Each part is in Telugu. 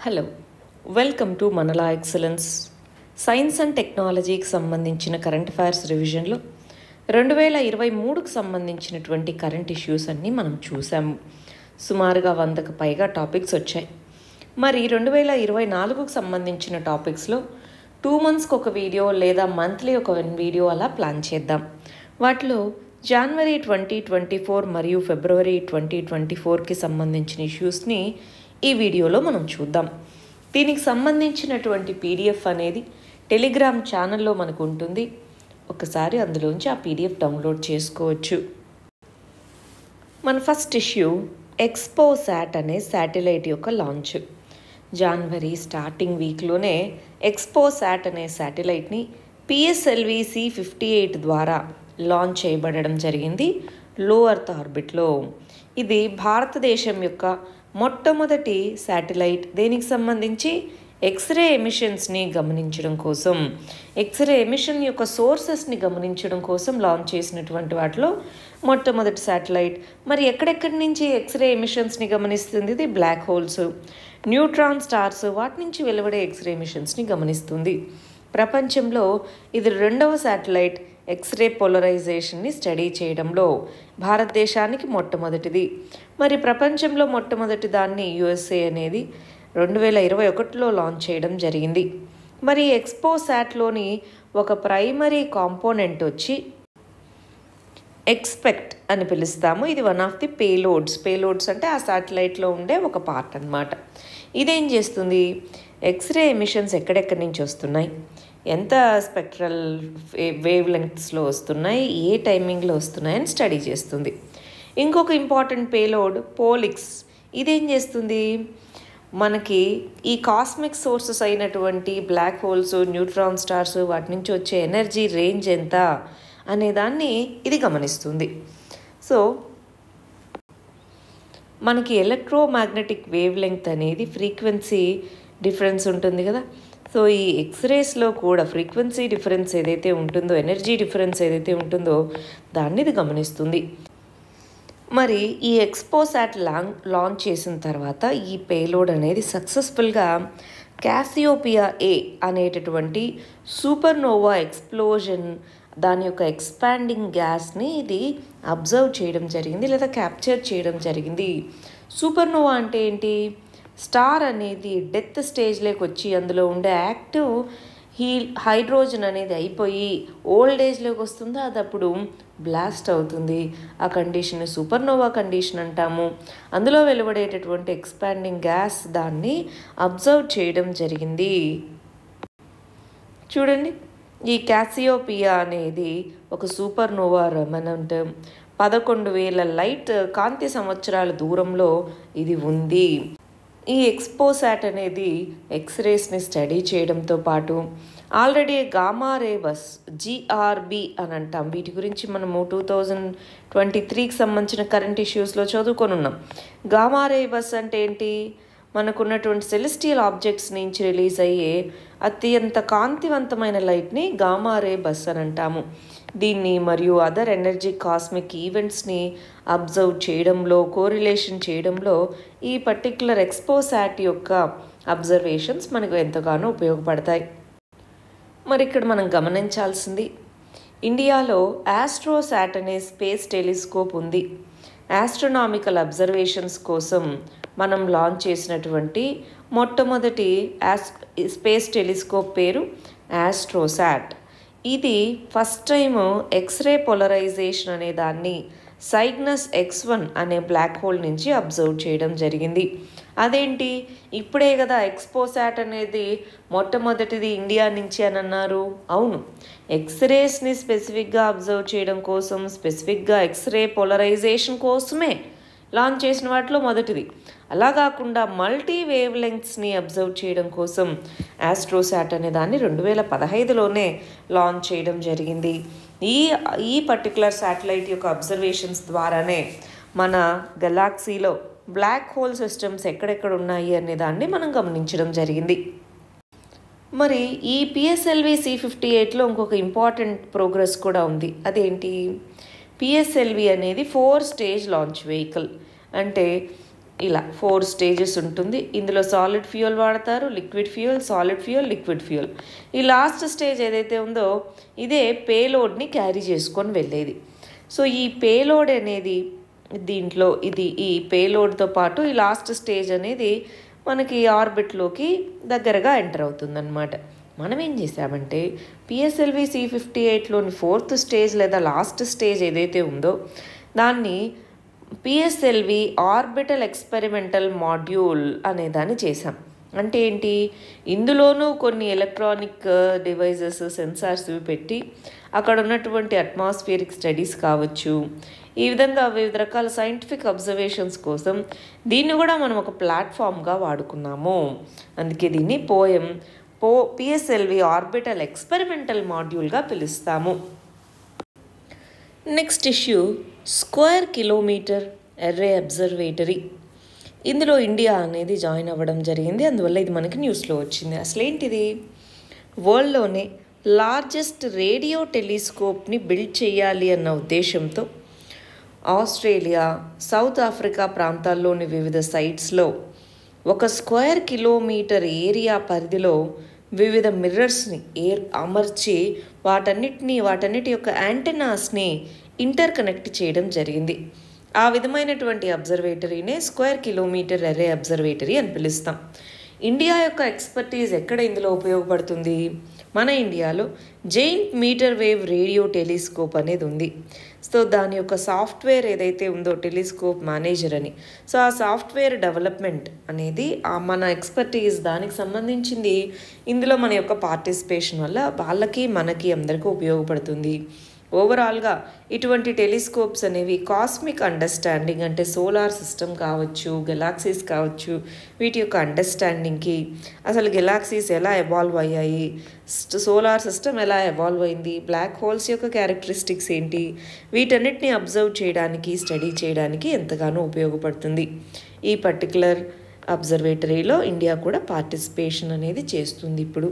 హలో, వెల్కమ్ టు మనలా ఎక్సలెన్స్. సైన్స్ అండ్ టెక్నాలజీకి సంబంధించిన కరెంట్ అఫైర్స్ రివిజన్లో 2023కు సంబంధించినటువంటి కరెంట్ ఇష్యూస్ అన్నీ మనం చూసాము. సుమారుగా 100కు పైగా టాపిక్స్ వచ్చాయి. మరి 2024కు సంబంధించిన టాపిక్స్లో 2 monthsకి ఒక వీడియో లేదా మంత్లీ ఒక వీడియో అలా ప్లాన్ చేద్దాం. వాటిలో జనవరి 2024 మరియు ఫిబ్రవరి 2024కి సంబంధించిన ఇష్యూస్ని ఈ వీడియోలో మనం చూద్దాం. దీనికి సంబంధించినటువంటి పీడిఎఫ్ అనేది టెలిగ్రామ్ ఛానల్లో మనకు ఉంటుంది. ఒకసారి అందులోంచి ఆ పీడిఎఫ్ డౌన్లోడ్ చేసుకోవచ్చు. మన ఫస్ట్ ఇష్యూ ఎక్స్పోసాట్ అనే శాటిలైట్ యొక్క లాంచ్. జనవరి స్టార్టింగ్ వీక్లోనే ఎక్స్పోసాట్ అనే శాటిలైట్ని పిఎస్ఎల్వి C58 ద్వారా లాంచ్ చేయబడడం జరిగింది లో ఎర్త్ ఆర్బిట్లో. ఇది భారతదేశం యొక్క మొట్టమొదటి శాటిలైట్. దేనికి సంబంధించి ఎక్స్రే ఎమిషన్స్ని గమనించడం కోసం, ఎక్స్రే ఎమిషన్ యొక్క సోర్సెస్ని గమనించడం కోసం లాంచ్ చేసినటువంటి వాటిలో మొట్టమొదటి శాటిలైట్. మరి ఎక్కడెక్కడి నుంచి ఎక్స్రే ఎమిషన్స్ని గమనిస్తుంది? ఇది బ్లాక్ హోల్స్, న్యూట్రాన్ స్టార్స్, వాటి నుంచి వెలువడే ఎక్స్రే ఎమిషన్స్ని గమనిస్తుంది. ప్రపంచంలో ఇది 2వ శాటిలైట్. ఎక్స్రే పోలరైజేషన్ని స్టడీ చేయడంలో భారతదేశానికి మొట్టమొదటిది. మరి ప్రపంచంలో మొట్టమొదటి దాన్ని USA అనేది 2021లో లాంచ్ చేయడం జరిగింది. మరి ఎక్స్పోసాట్లోని ఒక ప్రైమరీ కాంపోనెంట్ వచ్చి ఎక్స్పెక్ట్ అని పిలుస్తాము. ఇది వన్ ఆఫ్ ది పేలోడ్స్ అంటే ఆ శాటిలైట్లో ఉండే ఒక పార్ట్ అన్నమాట. ఇదేం చేస్తుంది? ఎక్స్రే ఎమిషన్స్ ఎక్కడెక్కడి నుంచి వస్తున్నాయి, ఎంత స్పెక్ట్రల్ వేవ్ లెంగ్త్స్లో వస్తున్నాయి, ఏ టైమింగ్లో వస్తున్నాయి అని స్టడీ చేస్తుంది. ఇంకొక ఇంపార్టెంట్ పేలోడ్ పోలిక్స్. ఇదేం చేస్తుంది? మనకి ఈ కాస్మిక్ సోర్సెస్ అయినటువంటి బ్లాక్ హోల్స్, న్యూట్రాన్ స్టార్స్, వాటి నుంచి వచ్చే ఎనర్జీ రేంజ్ ఎంత అనే దాన్ని ఇది గమనిస్తుంది. సో మనకి ఎలక్ట్రోమాగ్నెటిక్ వేవ్ లెంగ్త్ అనేది ఫ్రీక్వెన్సీ డిఫరెన్స్ ఉంటుంది కదా. సో ఈ ఎక్స్రేస్లో కూడా ఫ్రీక్వెన్సీ డిఫరెన్స్ ఏదైతే ఉంటుందో, ఎనర్జీ డిఫరెన్స్ ఏదైతే ఉంటుందో దాన్ని ఇది గమనిస్తుంది. మరి ఈ ఎక్స్పోసాట్ లాంచ్ చేసిన తర్వాత ఈ పేలోడ్ అనేది సక్సెస్ఫుల్గా క్యాసియోపియా A అనేటటువంటి సూపర్నోవా ఎక్స్ప్లోజన్, దాని యొక్క ఎక్స్పాండింగ్ గ్యాస్ని ఇది అబ్జర్వ్ చేయడం జరిగింది లేదా క్యాప్చర్ చేయడం జరిగింది. సూపర్నోవా అంటే ఏంటి? స్టార్ అనేది డెత్ స్టేజ్లోకి వచ్చి అందులో ఉండే యాక్టివ్ హైడ్రోజన్ అనేది అయిపోయి ఓల్డ్ ఏజ్లోకి వస్తుందో అది అప్పుడు బ్లాస్ట్ అవుతుంది. ఆ కండిషన్ సూపర్నోవా కండిషన్ అంటాము. అందులో వెలువడేటటువంటి ఎక్స్పాండింగ్ గ్యాస్ దాన్ని అబ్జర్వ్ చేయడం జరిగింది. చూడండి, ఈ క్యాసియోపియా అనేది ఒక సూపర్నోవా రెమనెంట్. 11,000 లైట్ కాంతి సంవత్సరాల దూరంలో ఇది ఉంది. ఈ ఎక్స్పోసాట్ అనేది ఎక్స్రేస్ని స్టడీ చేయడంతో పాటు already gamma ray burst GRB అని అంటాం. వీటి గురించి మనము 2023కి సంబంధించిన కరెంట్ ఇష్యూస్లో చదువుకొని ఉన్నాం. గామా రే బస్ అంటే ఏంటి? మనకున్నటువంటి సెలెస్టియల్ ఆబ్జెక్ట్స్ నుంచి రిలీజ్ అయ్యే అత్యంత కాంతివంతమైన లైట్ని గామా రే బస్ అని అంటాము. దీన్ని మరియు అదర్ ఎనర్జీ కాస్మిక్ ఈవెంట్స్ని అబ్జర్వ్ చేయడంలో, కోరిలేషన్ చేయడంలో ఈ పర్టిక్యులర్ ఎక్స్పోసాట్ యొక్క అబ్జర్వేషన్స్ మనకు ఎంతగానో ఉపయోగపడతాయి. మరి ఇక్కడ మనం గమనించాల్సింది, ఇండియాలో ఆస్ట్రోసాట్ అనే స్పేస్ టెలిస్కోప్ ఉంది. ఆస్ట్రోనామికల్ అబ్జర్వేషన్స్ కోసం మనం లాంచ్ చేసినటువంటి మొట్టమొదటి స్పేస్ టెలిస్కోప్ పేరు ఆస్ట్రోసాట్. ఇది ఫస్ట్ టైం ఎక్స్రే పోలరైజేషన్ అనే దాన్ని సైగ్నస్ X1 అనే బ్లాక్ హోల్ నుంచి అబ్జర్వ్ చేయడం జరిగింది. అదేంటి? ఇప్పుడే కదా ఎక్స్పోసాట్ అనేది మొట్టమొదటిది ఇండియా నుంచి అని అన్నారు. అవును, ఎక్స్రేస్ని స్పెసిఫిక్గా అబ్జర్వ్ చేయడం కోసం, స్పెసిఫిక్గా ఎక్స్రే పోలరైజేషన్ కోసమే లాంచ్ చేసిన వాటిలో మొదటిది. అలా కాకుండా మల్టీ వేవ్ లెంగ్త్స్ని అబ్జర్వ్ చేయడం కోసం ఆస్ట్రోసాట్ అనే దాన్ని 2015లోనే లాంచ్ చేయడం జరిగింది. ఈ పర్టికులర్ శాటిలైట్ యొక్క అబ్జర్వేషన్స్ ద్వారానే మన గెలాక్సీలో బ్లాక్ హోల్ సిస్టమ్స్ ఎక్కడెక్కడ ఉన్నాయి అనే దాన్ని మనం గమనించడం జరిగింది. మరి ఈ పిఎస్ఎల్వి C58లో ఇంకొక ఇంపార్టెంట్ ప్రోగ్రెస్ కూడా ఉంది. అదేంటి? పిఎస్ఎల్వి అనేది 4 స్టేజ్ లాంచ్ వెహికల్. అంటే ఇలా 4 స్టేజెస్ ఉంటుంది. ఇందులో సాలిడ్ ఫ్యూయల్ వాడతారు, liquid fuel, solid fuel, liquid fuel. ఈ లాస్ట్ స్టేజ్ ఏదైతే ఉందో ఇదే పేలోడ్ని క్యారీ చేసుకొని వెళ్ళేది. సో ఈ పేలోడ్ అనేది దీంట్లో ఈ పేలోడ్తో పాటు ఈ లాస్ట్ స్టేజ్ అనేది మనకి ఆర్బిట్లోకి దగ్గరగా ఎంటర్ అవుతుందన్నమాట. మనం ఏం చేసామంటే PSLV C58లోని 4th స్టేజ్ లేదా లాస్ట్ స్టేజ్ ఏదైతే ఉందో దాన్ని PSLV ఆర్బిటల్ ఎక్స్పెరిమెంటల్ మాడ్యూల్ అనేదాన్ని చేసాం. అంటే ఏంటి, ఇందులోనూ కొన్ని ఎలక్ట్రానిక్ డివైజెస్, సెన్సార్స్ పెట్టి అక్కడ ఉన్నటువంటి అట్మాస్ఫియరిక్ స్టడీస్ కావచ్చు, ఈ విధంగా వివిధ రకాల సైంటిఫిక్ అబ్జర్వేషన్స్ కోసం దీన్ని కూడా మనం ఒక ప్లాట్ఫామ్గా వాడుకున్నాము. అందుకే దీన్ని PSLV ఆర్బిటల్ ఎక్స్పెరిమెంటల్ మాడ్యూల్గా పిలుస్తాము. Next issue square kilometre array observatory. ఇందులో ఇండియా అనేది జాయిన్ అవ్వడం జరిగింది, అందువల్ల ఇది మనకి న్యూస్లో వచ్చింది. అసలు ఏంటిది, వరల్డ్లోనే లార్జెస్ట్ రేడియో టెలిస్కోప్ని బిల్డ్ చేయాలి అన్న ఉద్దేశంతో ఆస్ట్రేలియా, సౌత్ ఆఫ్రికా ప్రాంతాల్లోని వివిధ సైట్స్లో 1 స్క్వేర్ కిలోమీటర్ ఏరియా పరిధిలో వివిధ మిర్రర్స్ని అమర్చి వాటన్నిటి యొక్క యాంటెనాస్ని ఇంటర్ కనెక్ట్ చేయడం జరిగింది. ఆ విధమైనటువంటి అబ్జర్వేటరీనే స్క్వేర్ కిలోమీటర్ ఎర్రే అబ్జర్వేటరీ అని పిలుస్తాం. ఇండియా యొక్క ఎక్స్పర్టీజ్ ఎక్కడ ఇందులో ఉపయోగపడుతుంది, మన ఇండియాలో giant metre wave radio telescope అనేది ఉంది. సో దాని యొక్క సాఫ్ట్వేర్ ఏదైతే ఉందో టెలిస్కోప్ మేనేజర్ అని, సో ఆ సాఫ్ట్వేర్ డెవలప్మెంట్ అనేది మన ఎక్స్పర్టీజ్ దానికి సంబంధించింది. ఇందులో మన యొక్క పార్టిసిపేషన్ వల్ల వాళ్ళకి మనకి అందరికీ ఉపయోగపడుతుంది. ఓవరాల్గా ఇటువంటి టెలిస్కోప్స్ అనేవి కాస్మిక్ అండర్స్టాండింగ్, అంటే సోలార్ సిస్టమ్ కావచ్చు, గెలాక్సీస్ కావచ్చు, వీటి యొక్క అండర్స్టాండింగ్కి, అసలు గెలాక్సీస్ ఎలా ఎవాల్వ్ అయ్యాయి, సోలార్ సిస్టమ్ ఎలా ఎవాల్వ్ అయింది, బ్లాక్ హోల్స్ యొక్క క్యారెక్టరిస్టిక్స్ ఏంటి, వీటన్నిటిని అబ్జర్వ్ చేయడానికి, స్టడీ చేయడానికి ఎంతగానో ఉపయోగపడుతుంది. ఈ పర్టికులర్ అబ్జర్వేటరీలో ఇండియా కూడా పార్టిసిపేషన్ అనేది చేస్తుంది ఇప్పుడు.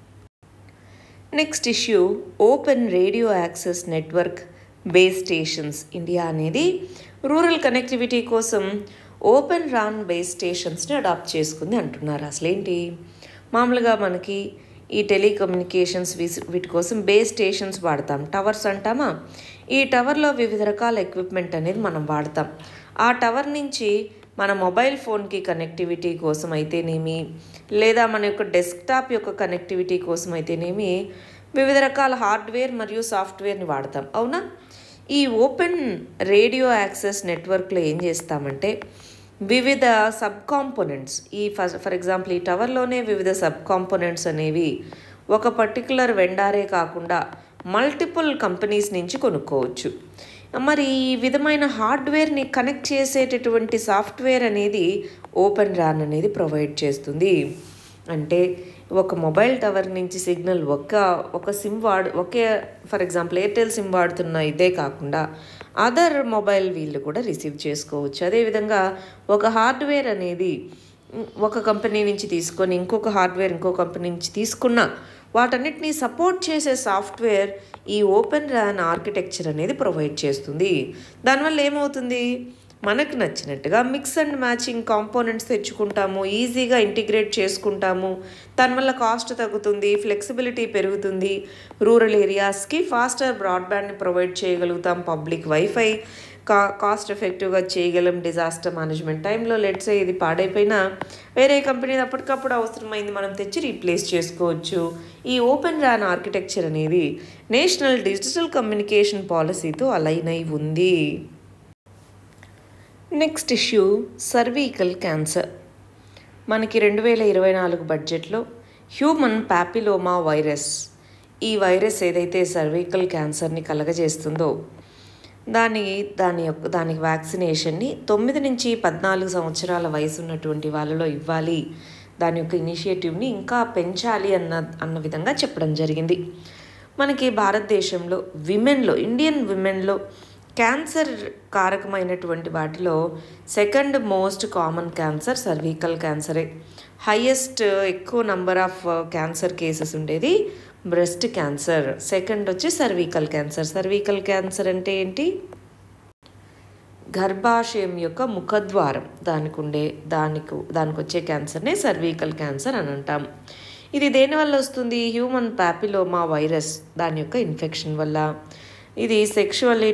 Next issue open radio access network base stations. India అనేది రూరల్ కనెక్టివిటీ కోసం ఓపెన్ రాన్ బేస్ స్టేషన్స్ని అడాప్ట్ చేసుకుంది అంటున్నారు. అసలేంటి, మామూలుగా మనకి ఈ టెలికమ్యూనికేషన్స్ వీటి కోసం బేస్ స్టేషన్స్ వాడతాం, టవర్స్ అంటామా. ఈ టవర్లో వివిధ రకాల ఎక్విప్మెంట్ అనేది మనం వాడతాం. ఆ టవర్ నుంచి మన మొబైల్ ఫోన్కి కనెక్టివిటీ కోసం అయితేనేమి, లేదా మన యొక్క డెస్క్టాప్ యొక్క కనెక్టివిటీ కోసం అయితేనేమి వివిధ రకాల హార్డ్వేర్ మరియు సాఫ్ట్వేర్ని వాడతాం, అవునా. ఈ ఓపెన్ రేడియో యాక్సెస్ నెట్వర్క్లో ఏం చేస్తామంటే వివిధ సబ్ కాంపోనెంట్స్, ఫర్ ఎగ్జాంపుల్ ఈ టవర్లోనే వివిధ సబ్ కాంపోనెంట్స్ అనేవి ఒక పర్టికులర్ వెండారే కాకుండా మల్టిపుల్ కంపెనీస్ నుంచి కొనుక్కోవచ్చు. మరి ఈ విధమైన హార్డ్వేర్ని కనెక్ట్ చేసేటటువంటి సాఫ్ట్వేర్ అనేది ఓపెన్ రాన్ అనేది ప్రొవైడ్ చేస్తుంది. అంటే ఒక మొబైల్ టవర్ నుంచి సిగ్నల్ ఒక SIM okay for example Airtel SIM వాడుతున్న ఇదే కాకుండా అదర్ మొబైల్ వీళ్ళు కూడా రిసీవ్ చేసుకోవచ్చు. అదేవిధంగా ఒక హార్డ్వేర్ అనేది ఒక కంపెనీ నుంచి తీసుకొని ఇంకొక హార్డ్వేర్ ఇంకో కంపెనీ నుంచి తీసుకున్న వాటన్నిటిని సపోర్ట్ చేసే సాఫ్ట్వేర్ ఈ ఓపెన్ రాన్ ఆర్కిటెక్చర్ అనేది ప్రొవైడ్ చేస్తుంది. దానివల్ల ఏమవుతుంది, మనకు నచ్చినట్టుగా మిక్స్ అండ్ మ్యాచింగ్ కాంపోనెంట్స్ తెచ్చుకుంటాము, ఈజీగా ఇంటిగ్రేట్ చేసుకుంటాము. దానివల్ల కాస్ట్ తగ్గుతుంది, ఫ్లెక్సిబిలిటీ పెరుగుతుంది. రూరల్ ఏరియాస్కి ఫాస్టర్ బ్రాడ్బ్యాండ్ని ప్రొవైడ్ చేయగలుగుతాం, పబ్లిక్ వైఫై కాస్ట్ ఎఫెక్టివ్గా చేయగలం. డిజాస్టర్ మేనేజ్మెంట్ టైంలో లెట్సే ఇది పాడైపోయినా వేరే కంపెనీ అప్పటికప్పుడు అవసరమైంది మనం తెచ్చి రీప్లేస్ చేసుకోవచ్చు. ఈ ఓపెన్ రాన్ ఆర్కిటెక్చర్ అనేది నేషనల్ డిజిటల్ కమ్యూనికేషన్ పాలసీతో అలైన్ అయి ఉంది. Next issue cervical cancer. మనకి 2024 బడ్జెట్లో హ్యూమన్ ప్యాపిలోమా వైరస్, ఈ వైరస్ ఏదైతే సర్వీకల్ క్యాన్సర్ని కలగజేస్తుందో దానికి వ్యాక్సినేషన్ని 9 నుంచి 14 సంవత్సరాల వయసు ఉన్నటువంటి వాళ్ళలో ఇవ్వాలి. దాని యొక్క ఇనిషియేటివ్ని ఇంకా పెంచాలి అన్న విధంగా చెప్పడం జరిగింది. మనకి భారతదేశంలో ఇండియన్ విమెన్లో క్యాన్సర్ కారకమైనటువంటి వాటిలో second most common cancer cervical క్యాన్సరే. హైయెస్ట్ ఎక్కువ నంబర్ ఆఫ్ క్యాన్సర్ కేసెస్ ఉండేది బ్రెస్ట్ క్యాన్సర్, సెకండ్ వచ్చి సర్వీకల్ క్యాన్సర్. సర్వీకల్ క్యాన్సర్ అంటే ఏంటి, గర్భాశయం యొక్క ముఖద్వారం దానికి వచ్చే క్యాన్సర్నే సర్వికల్ క్యాన్సర్ అని అంటాం. ఇది దేనివల్ల వస్తుంది? హ్యూమన్ ప్యాపిలోమా వైరస్ దాని యొక్క ఇన్ఫెక్షన్ వల్ల. ఇది సెక్షువల్లీ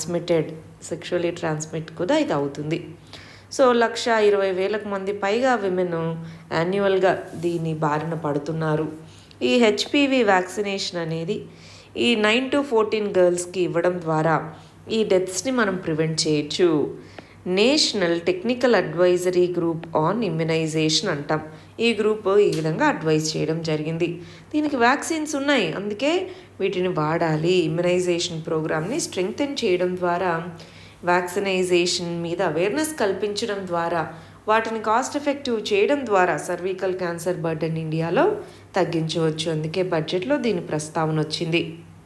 ట్రాన్స్మిట్ కూడా ఇది అవుతుంది. సో 1,20,000 మంది పైగా విమెన్ యాన్యువల్గా దీని బారిన పడుతున్నారు. ఈ హెచ్పివి వ్యాక్సినేషన్ అనేది ఈ 9 to 14 గర్ల్స్కి ఇవ్వడం ద్వారా ఈ డెత్స్ని మనం ప్రివెంట్ చేయొచ్చు. National technical advisory group on immunisation అంటాం. ఈ గ్రూప్ ఈ విధంగా అడ్వైజ్ చేయడం జరిగింది. దీనికి వ్యాక్సిన్స్ ఉన్నాయి, అందుకే వీటిని వాడాలి. ఇమ్యునైజేషన్ ప్రోగ్రామ్ని స్ట్రెంగ్తెన్ చేయడం ద్వారా, వ్యాక్సినైజేషన్ మీద అవేర్నెస్ కల్పించడం ద్వారా, వాటిని కాస్ట్ ఎఫెక్టివ్ చేయడం ద్వారా సర్వికల్ క్యాన్సర్ బర్డెన్ ఇండియాలో తగ్గించవచ్చు. అందుకే బడ్జెట్లో దీని ప్రస్తావన వచ్చింది.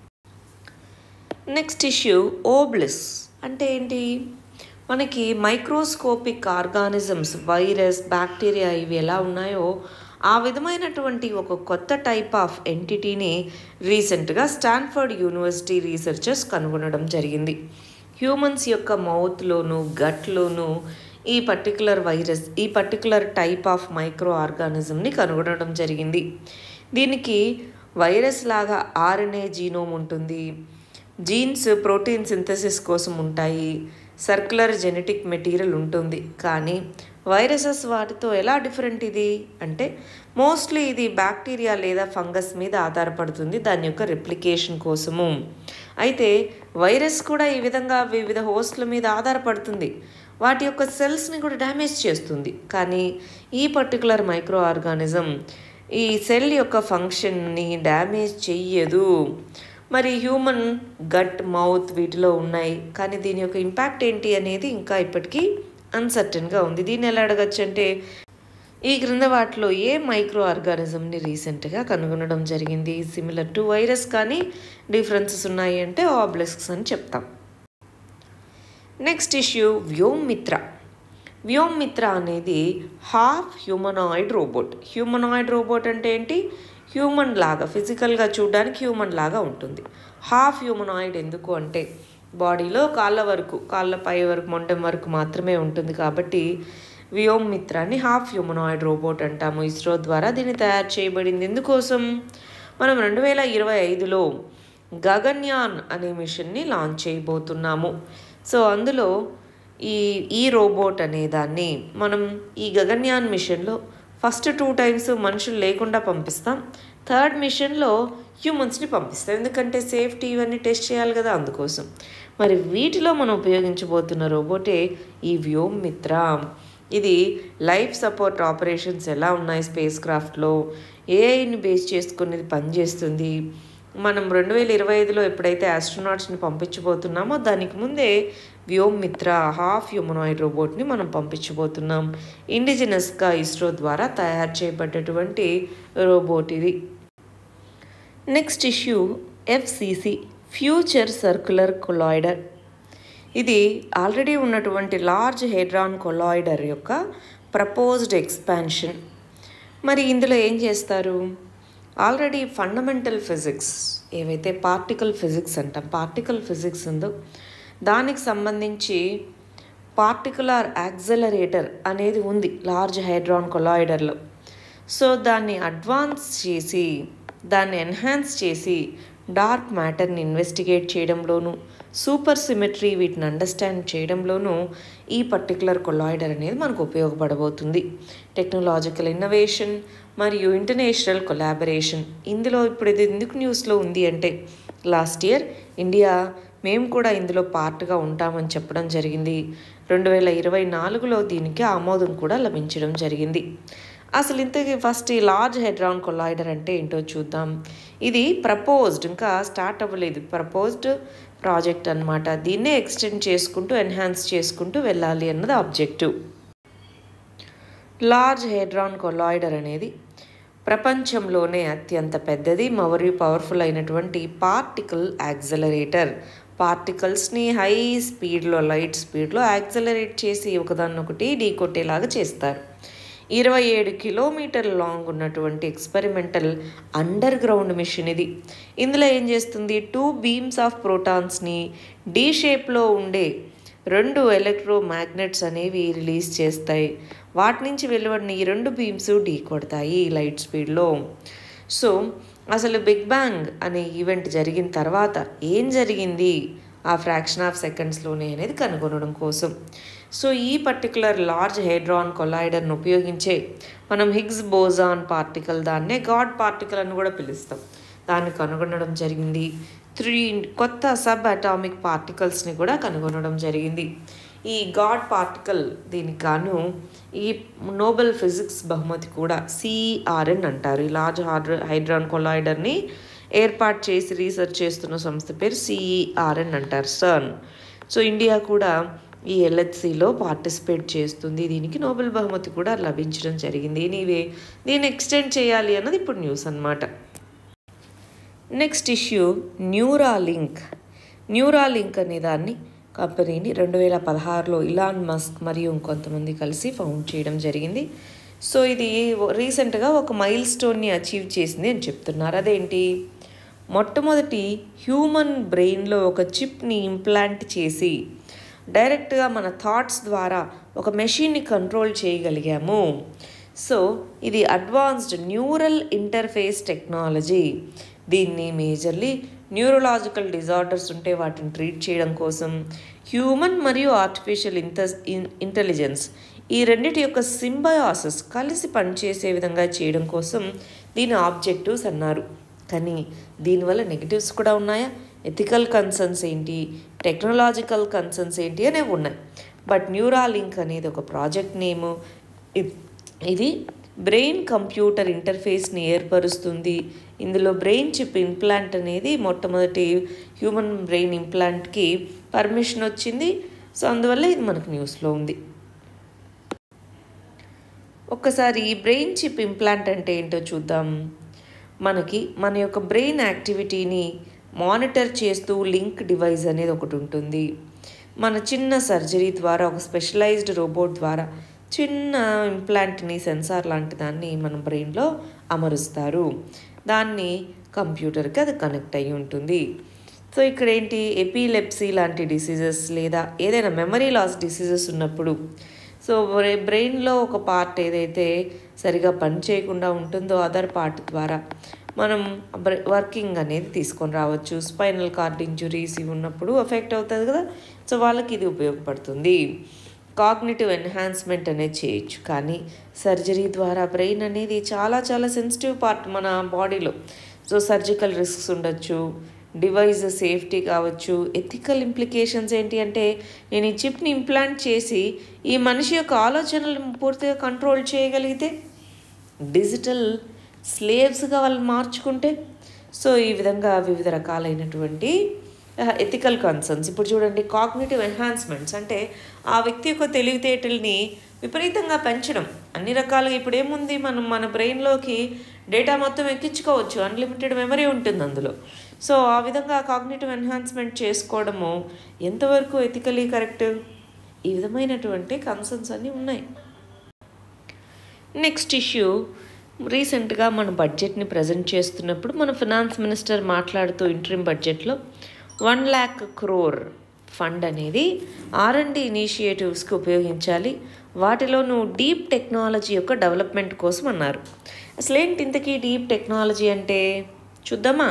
నెక్స్ట్ ఇష్యూ ఓబ్లిస్ అంటే ఏంటి? మనకి మైక్రోస్కోపిక్ ఆర్గానిజమ్స్, వైరస్, బ్యాక్టీరియా ఇవి ఎలా ఉన్నాయో ఆ విధమైనటువంటి ఒక కొత్త టైప్ ఆఫ్ ఎంటిటీని రీసెంట్గా స్టాన్ఫర్డ్ యూనివర్సిటీ రీసెర్చర్స్ కనుగొనడం జరిగింది. హ్యూమన్స్ యొక్క మౌత్లోను గట్లోను ఈ పర్టికులర్ టైప్ ఆఫ్ మైక్రో ఆర్గానిజంని కనుగొనడం జరిగింది. దీనికి వైరస్ లాగా ఆర్ఎన్ఏ జీనోమ్ ఉంటుంది, జీన్స్ ప్రోటీన్ సింథసిస్ కోసం ఉంటాయి, సర్క్యులర్ జెనెటిక్ మెటీరియల్ ఉంటుంది. కానీ వైరసెస్ వాటితో ఎలా డిఫరెంట్ ఇది అంటే, మోస్ట్లీ ఇది బ్యాక్టీరియా లేదా ఫంగస్ మీద ఆధారపడుతుంది దాని యొక్క రెప్లికేషన్ కోసము. అయితే వైరస్ కూడా ఈ విధంగా వివిధ హోస్ట్ల మీద ఆధారపడుతుంది, వాటి యొక్క సెల్స్ని కూడా డ్యామేజ్ చేస్తుంది. కానీ ఈ పర్టికులర్ మైక్రో ఆర్గానిజం ఈ సెల్ యొక్క ఫంక్షన్ని డ్యామేజ్ చెయ్యదు. మరి హ్యూమన్ గట్, మౌత్ వీటిలో ఉన్నాయి, కానీ దీని యొక్క ఇంపాక్ట్ ఏంటి అనేది ఇంకా ఇప్పటికీ అన్సర్టన్గా ఉంది. దీన్ని ఎలా అడగచ్చు అంటే, ఈ క్రింద వాటిలో ఏ మైక్రో ఆర్గానిజంని రీసెంట్గా కనుగొనడం జరిగింది సిమిలర్ టు వైరస్ కానీ డిఫరెన్సెస్ ఉన్నాయి అంటే ఓబ్లిస్క్స్ అని చెప్తాం. Next issue వ్యోమ్మిత్ర. వ్యోమ్మిత్ర అనేది హాఫ్ హ్యూమనాయిడ్ రోబోట్ అంటే ఏంటి? హ్యూమన్ లాగా, ఫిజికల్గా చూడడానికి హ్యూమన్ లాగా ఉంటుంది. హాఫ్ హ్యూమనాయిడ్ ఎందుకు అంటే, బాడీలో కాళ్ళ పై వరకు మొండెం వరకు మాత్రమే ఉంటుంది కాబట్టి వ్యోమ్మిత్రాన్ని హాఫ్ హ్యూమనాయిడ్ రోబోట్ అంటాము. ఇస్రో ద్వారా దీన్ని తయారు చేయబడింది. ఎందుకోసం? మనం 2025లో గగన్యాన్ అనే మిషన్ని లాంచ్ చేయబోతున్నాము. సో అందులో ఈ రోబోట్ అనే దాన్ని మనం ఈ గగన్యాన్ మిషన్లో ఫస్ట్ 2 times మనుషులు లేకుండా పంపిస్తాం, థర్డ్ మిషన్లో హ్యూమన్స్ని పంపిస్తాం. ఎందుకంటే సేఫ్టీ ఇవన్నీ టెస్ట్ చేయాలి కదా, అందుకోసం. మరి వీటిలో మనం ఉపయోగించబోతున్న రోబోటే ఈ వ్యోమ్మిత్ర. ఇది లైఫ్ సపోర్ట్ ఆపరేషన్స్ ఎలా ఉన్నాయి స్పేస్ క్రాఫ్ట్లో, ఏఐని బేస్ చేసుకుని ఇది పనిచేస్తుంది. మనం 2025లో ఎప్పుడైతే ఆస్ట్రోనాట్స్ని పంపించబోతున్నామో దానికి ముందే వ్యోమ్మిత్ర హాఫ్ హ్యూమనాయిడ్ రోబోట్ని మనం పంపించబోతున్నాం. ఇండిజినస్గా ఇస్రో ద్వారా తయారు చేయబడ్డటువంటి రోబోట్ ఇది. Next issue FCC, future circular collider. ఇది ఆల్రెడీ ఉన్నటువంటి లార్జ్ హెడ్రాన్ కొలాయిడర్ యొక్క ప్రపోజ్డ్ ఎక్స్పాన్షన్. మరి ఇందులో ఏం చేస్తారు? ఆల్రెడీ ఫండమెంటల్ ఫిజిక్స్ ఏవైతే పార్టికల్ ఫిజిక్స్ ఉందో దానికి సంబంధించి పార్టికులర్ యాక్సలరేటర్ అనేది ఉంది లార్జ్ హెడ్రాన్ కొలాయిడర్లో. సో దాన్ని ఎన్హాన్స్ చేసి డార్క్ మ్యాటర్ని ఇన్వెస్టిగేట్ చేయడంలోనూ, సూపర్ సిమెట్రీ వీటిని అండర్స్టాండ్ చేయడంలోనూ ఈ పర్టికులర్ కొలాయిడర్ అనేది మనకు ఉపయోగపడబోతుంది. టెక్నాలజికల్ ఇన్నోవేషన్ మరియు ఇంటర్నేషనల్ కొలాబరేషన్. ఇందులో ఇప్పుడు ఇది ఎందుకు న్యూస్లో ఉంది అంటే, లాస్ట్ ఇయర్ ఇండియా మేము కూడా ఇందులో పార్ట్గా ఉంటామని చెప్పడం జరిగింది. 2024లో దీనికి ఆమోదం కూడా లభించడం జరిగింది. అసలు ఇంతకీ ఫస్ట్ ఈ లార్జ్ హెడ్రాన్ కొలాయిడర్ అంటే ఏంటో చూద్దాం. ఇది ప్రపోజ్డ్, ఇంకా స్టార్ట్ అవ్వలేదు, ప్రపోజ్డ్ ప్రాజెక్ట్ అన్నమాట. దీన్నే ఎక్స్టెండ్ చేసుకుంటూ ఎన్హాన్స్ చేసుకుంటూ వెళ్ళాలి అన్నది ఆబ్జెక్టివ్. లార్జ్ హెడ్రాన్ కొలాయిడర్ అనేది ప్రపంచంలోనే అత్యంత పెద్దది మరియు పవర్ఫుల్ అయినటువంటి పార్టికల్ యాక్సలరేటర్. పార్టికల్స్ని హై స్పీడ్లో, లైట్ స్పీడ్లో యాక్సలరేట్ చేసి ఒకదాన్నొకటి ఢీకొట్టేలాగా చేస్తారు. 27 కిలోమీటర్ల లాంగ్ ఉన్నటువంటి ఎక్స్పెరిమెంటల్ అండర్ గ్రౌండ్ మిషన్ ఇది. ఇందులో ఏం చేస్తుంది? 2 beams ఆఫ్ ప్రోటాన్స్ని డి షేప్లో ఉండే 2 ఎలక్ట్రోమాగ్నెట్స్ అనేవి రిలీజ్ చేస్తాయి. వాటి నుంచి వెలువడిన ఈ 2 బీమ్స్ ఢీ కొడతాయి లైట్ స్పీడ్లో. సో అసలు బిగ్ బ్యాంగ్ అనే ఈవెంట్ జరిగిన తర్వాత ఏం జరిగింది ఆ ఫ్రాక్షన్ ఆఫ్ సెకండ్స్లోనే అనేది కనుగొనడం కోసం సో ఈ పర్టికులర్ లార్జ్ హెడ్రాన్ కొలైడర్ను ఉపయోగించే మనం హిగ్స్ బోజాన్ పార్టికల్, దాన్నే గాడ్ పార్టికల్ అని కూడా పిలుస్తాం, దాన్ని కనుగొనడం జరిగింది. 3 కొత్త సబ్ అటామిక్ పార్టికల్స్ని కూడా కనుగొనడం జరిగింది. ఈ గాడ్ పార్టికల్ దీనికి గాను ఈ నోబెల్ ఫిజిక్స్ బహుమతి కూడా CERN అంటారు. ఈ లార్జ్ హైడ్రాన్ కొలైడర్ని ఏర్పాటు చేసి రీసెర్చ్ చేస్తున్న సంస్థ పేరు CERN అంటారు, CERN. సో ఇండియా కూడా ఈ LHCలో పార్టిసిపేట్ చేస్తుంది. దీనికి నోబెల్ బహుమతి కూడా లభించడం జరిగింది. ఎనీవే దీన్ని ఎక్స్టెండ్ చేయాలి అన్నది ఇప్పుడు న్యూస్ అన్నమాట. Next issue Neuralink. న్యూరాలింక్ అనే దాన్ని కంపెనీని 2016లో ఇలాన్ మస్క్ మరియు ఇంకొంతమంది కలిసి ఫౌండ్ చేయడం జరిగింది. సో ఇది రీసెంట్గా ఒక మైల్ స్టోన్ని అచీవ్ చేసింది అని చెప్తున్నారు. అదేంటి, మొట్టమొదటి హ్యూమన్ బ్రెయిన్లో ఒక చిప్ని ఇంప్లాంట్ చేసి డైరెక్ట్గా మన థాట్స్ ద్వారా ఒక మెషిన్ని కంట్రోల్ చేయగలిగాము. సో ఇది అడ్వాన్స్డ్ న్యూరల్ ఇంటర్ఫేస్ టెక్నాలజీ. దీన్ని మేజర్లీ న్యూరలాజికల్ డిజార్డర్స్ ఉంటే వాటిని ట్రీట్ చేయడం కోసం హ్యూమన్ మరియు ఆర్టిఫిషియల్ ఇంటెలిజెన్స్ ఈ రెండిటి యొక్క సింబయాసిస్ కలిసి పనిచేసే విధంగా చేయడం కోసం దీని ఆబ్జెక్టివ్స్ అన్నారు. కానీ దీనివల్ల నెగిటివ్స్ కూడా ఉన్నాయా, ఎథికల్ కన్సర్న్స్ ఏంటి, టెక్నాలజికల్ కన్సర్న్స్ ఏంటి అనేవి ఉన్నాయి. బట్ న్యూరాలింక్ అనేది ఒక ప్రాజెక్ట్ నేము. ఇది బ్రెయిన్ కంప్యూటర్ ఇంటర్ఫేస్ని ఏర్పరుస్తుంది. ఇందులో బ్రెయిన్ చిప్ ఇంప్లాంట్ అనేది మొట్టమొదటి హ్యూమన్ బ్రెయిన్ ఇంప్లాంట్కి పర్మిషన్ వచ్చింది. సో అందువల్ల ఇది మనకు న్యూస్లో ఉంది. ఒక్కసారి ఈ బ్రెయిన్ చిప్ ఇంప్లాంట్ అంటే ఏంటో చూద్దాం. మనకి మన యొక్క బ్రెయిన్ యాక్టివిటీని మానిటర్ చేస్తూ లింక్ డివైస్ అనేది ఒకటి ఉంటుంది. మన చిన్న సర్జరీ ద్వారా ఒక స్పెషలైజ్డ్ రోబోట్ ద్వారా చిన్న ఇంప్లాంట్ని, సెన్సార్ లాంటి దాన్ని మన బ్రెయిన్లో అమరుస్తారు. దాన్ని కంప్యూటర్కి అది కనెక్ట్ అయ్యి ఉంటుంది. సో ఇక్కడ ఏంటి, ఎపిలెప్సీ లాంటి డిసీజెస్ లేదా ఏదైనా మెమరీ లాస్ డిసీజెస్ ఉన్నప్పుడు సో బ్రెయిన్లో ఒక పార్ట్ ఏదైతే సరిగా పని చేయకుండా ఉంటుందో అదర్ పార్ట్ ద్వారా మనం వర్కింగ్ అనేది తీసుకొని రావచ్చు. స్పైనల్ కార్డ్ ఇంజురీస్ ఇవి ఉన్నప్పుడు ఎఫెక్ట్ అవుతుంది కదా, సో వాళ్ళకి ఇది ఉపయోగపడుతుంది. కాగ్నిటివ్ ఎన్హాన్స్మెంట్ అనేది చేయొచ్చు. కానీ సర్జరీ ద్వారా బ్రెయిన్ అనేది చాలా చాలా సెన్సిటివ్ పార్ట్ మన బాడీలో. సో సర్జికల్ రిస్క్స్ ఉండొచ్చు, డివైస్ సేఫ్టీ కావచ్చు. ఎథికల్ ఇంప్లికేషన్స్ ఏంటి అంటే, నేను ఈ చిప్ని ఇంప్లాంట్ చేసి ఈ మనిషి యొక్క ఆలోచనలను పూర్తిగా కంట్రోల్ చేయగలిగితే, డిజిటల్ స్లేవ్స్గా వాళ్ళని మార్చుకుంటే, సో ఈ విధంగా వివిధ రకాలైనటువంటి ఎథికల్ కన్సర్న్స్. ఇప్పుడు చూడండి, కాగ్నిటివ్ ఎన్హాన్స్మెంట్స్ అంటే ఆ వ్యక్తి యొక్క తెలివితేటల్ని విపరీతంగా పెంచడం. అన్ని రకాలుగా ఇప్పుడు ఏముంది, మనం మన బ్రెయిన్లోకి డేటా మొత్తం ఎక్కించుకోవచ్చు, అన్లిమిటెడ్ మెమరీ ఉంటుంది అందులో. సో ఆ విధంగా కాగ్నిటివ్ ఎన్హాన్స్మెంట్ చేసుకోవడము ఎంతవరకు ఎథికలీ కరెక్ట్, ఈ విధమైనటువంటి కన్సర్న్స్ అన్నీ ఉన్నాయి. నెక్స్ట్ ఇష్యూ, రీసెంట్గా మన బడ్జెట్ని ప్రజెంట్ చేస్తున్నప్పుడు మన ఫినాన్స్ మినిస్టర్ మాట్లాడుతూ ఇంటరిమ్ బడ్జెట్లో 1 lakh crore ఫండ్ అనేది R&D ఇనిషియేటివ్స్కి ఉపయోగించాలి, వాటిలోనూ డీప్ టెక్నాలజీ యొక్క డెవలప్మెంట్ కోసం అన్నారు. అసలు ఏంటి ఇంతకీ డీప్ టెక్నాలజీ అంటే చూద్దామా.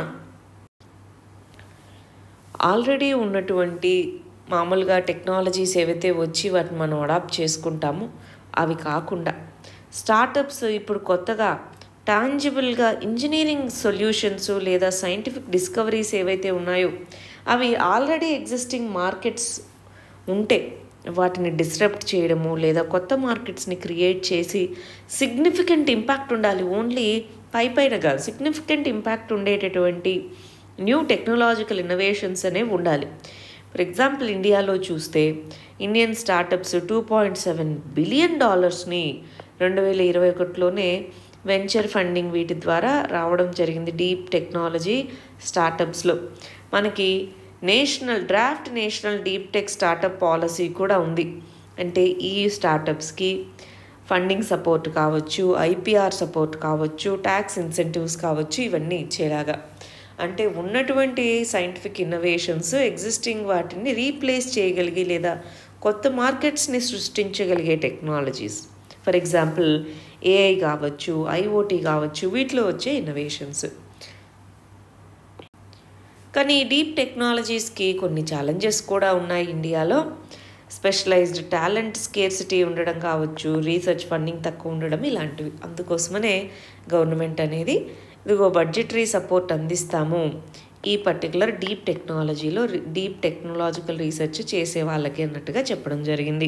ఆల్రెడీ ఉన్నటువంటి మామూలుగా టెక్నాలజీస్ ఏవైతే వచ్చి వాటిని మనం అడాప్ట్ చేసుకుంటామో అవి కాకుండా స్టార్టప్స్ ఇప్పుడు కొత్తగా టాంజిబుల్గా ఇంజనీరింగ్ సొల్యూషన్స్ లేదా సైంటిఫిక్ డిస్కవరీస్ ఏవైతే ఉన్నాయో అవి ఆల్రెడీ ఎగ్జిస్టింగ్ మార్కెట్స్ ఉంటే వాటిని డిస్రప్ట్ చేయడము లేదా కొత్త మార్కెట్స్ని క్రియేట్ చేసి సిగ్నిఫికెంట్ ఇంపాక్ట్ ఉండాలి, ఓన్లీ పైన కాదు, సిగ్నిఫికెంట్ ఇంపాక్ట్ ఉండేటటువంటి న్యూ టెక్నాలజికల్ ఇన్నోవేషన్స్ అనేవి ఉండాలి. ఫర్ ఎగ్జాంపుల్ ఇండియాలో చూస్తే ఇండియన్ స్టార్టప్స్ $2.7 billion 2021లోనే వెంచర్ ఫండింగ్ వీటి ద్వారా రావడం జరిగింది. డీప్ టెక్నాలజీ స్టార్టప్స్లో మనకి national deep tech startup policy కూడా ఉంది. అంటే ఈ స్టార్టప్స్కి ఫండింగ్ సపోర్ట్ కావచ్చు, ఐపీఆర్ సపోర్ట్ కావచ్చు, ట్యాక్స్ ఇన్సెంటివ్స్ కావచ్చు, ఇవన్నీ ఇచ్చేలాగా. అంటే ఉన్నటువంటి సైంటిఫిక్ ఇన్నోవేషన్స్ ఎగ్జిస్టింగ్ వాటిని రీప్లేస్ చేయగలిగి లేదా కొత్త మార్కెట్స్ని సృష్టించగలిగే టెక్నాలజీస్. ఫర్ ఎగ్జాంపుల్ ఏఐ కావచ్చు, ఐఓటీ కావచ్చు, వీటిలో వచ్చే ఇన్నోవేషన్స్. కానీ ఈ డీప్ టెక్నాలజీస్కి కొన్ని ఛాలెంజెస్ కూడా ఉన్నాయి ఇండియాలో. స్పెషలైజ్డ్ టాలెంట్ స్కేర్సిటీ ఉండడం కావచ్చు, రీసెర్చ్ ఫండింగ్ తక్కువ ఉండడం, ఇలాంటివి. అందుకోసమనే గవర్నమెంట్ అనేది ఇదిగో బడ్జెటరీ సపోర్ట్ అందిస్తాము ఈ పర్టికులర్ డీప్ టెక్నాలజీలో డీప్ టెక్నాలజికల్ రీసెర్చ్ చేసే వాళ్ళకి అన్నట్టుగా చెప్పడం జరిగింది.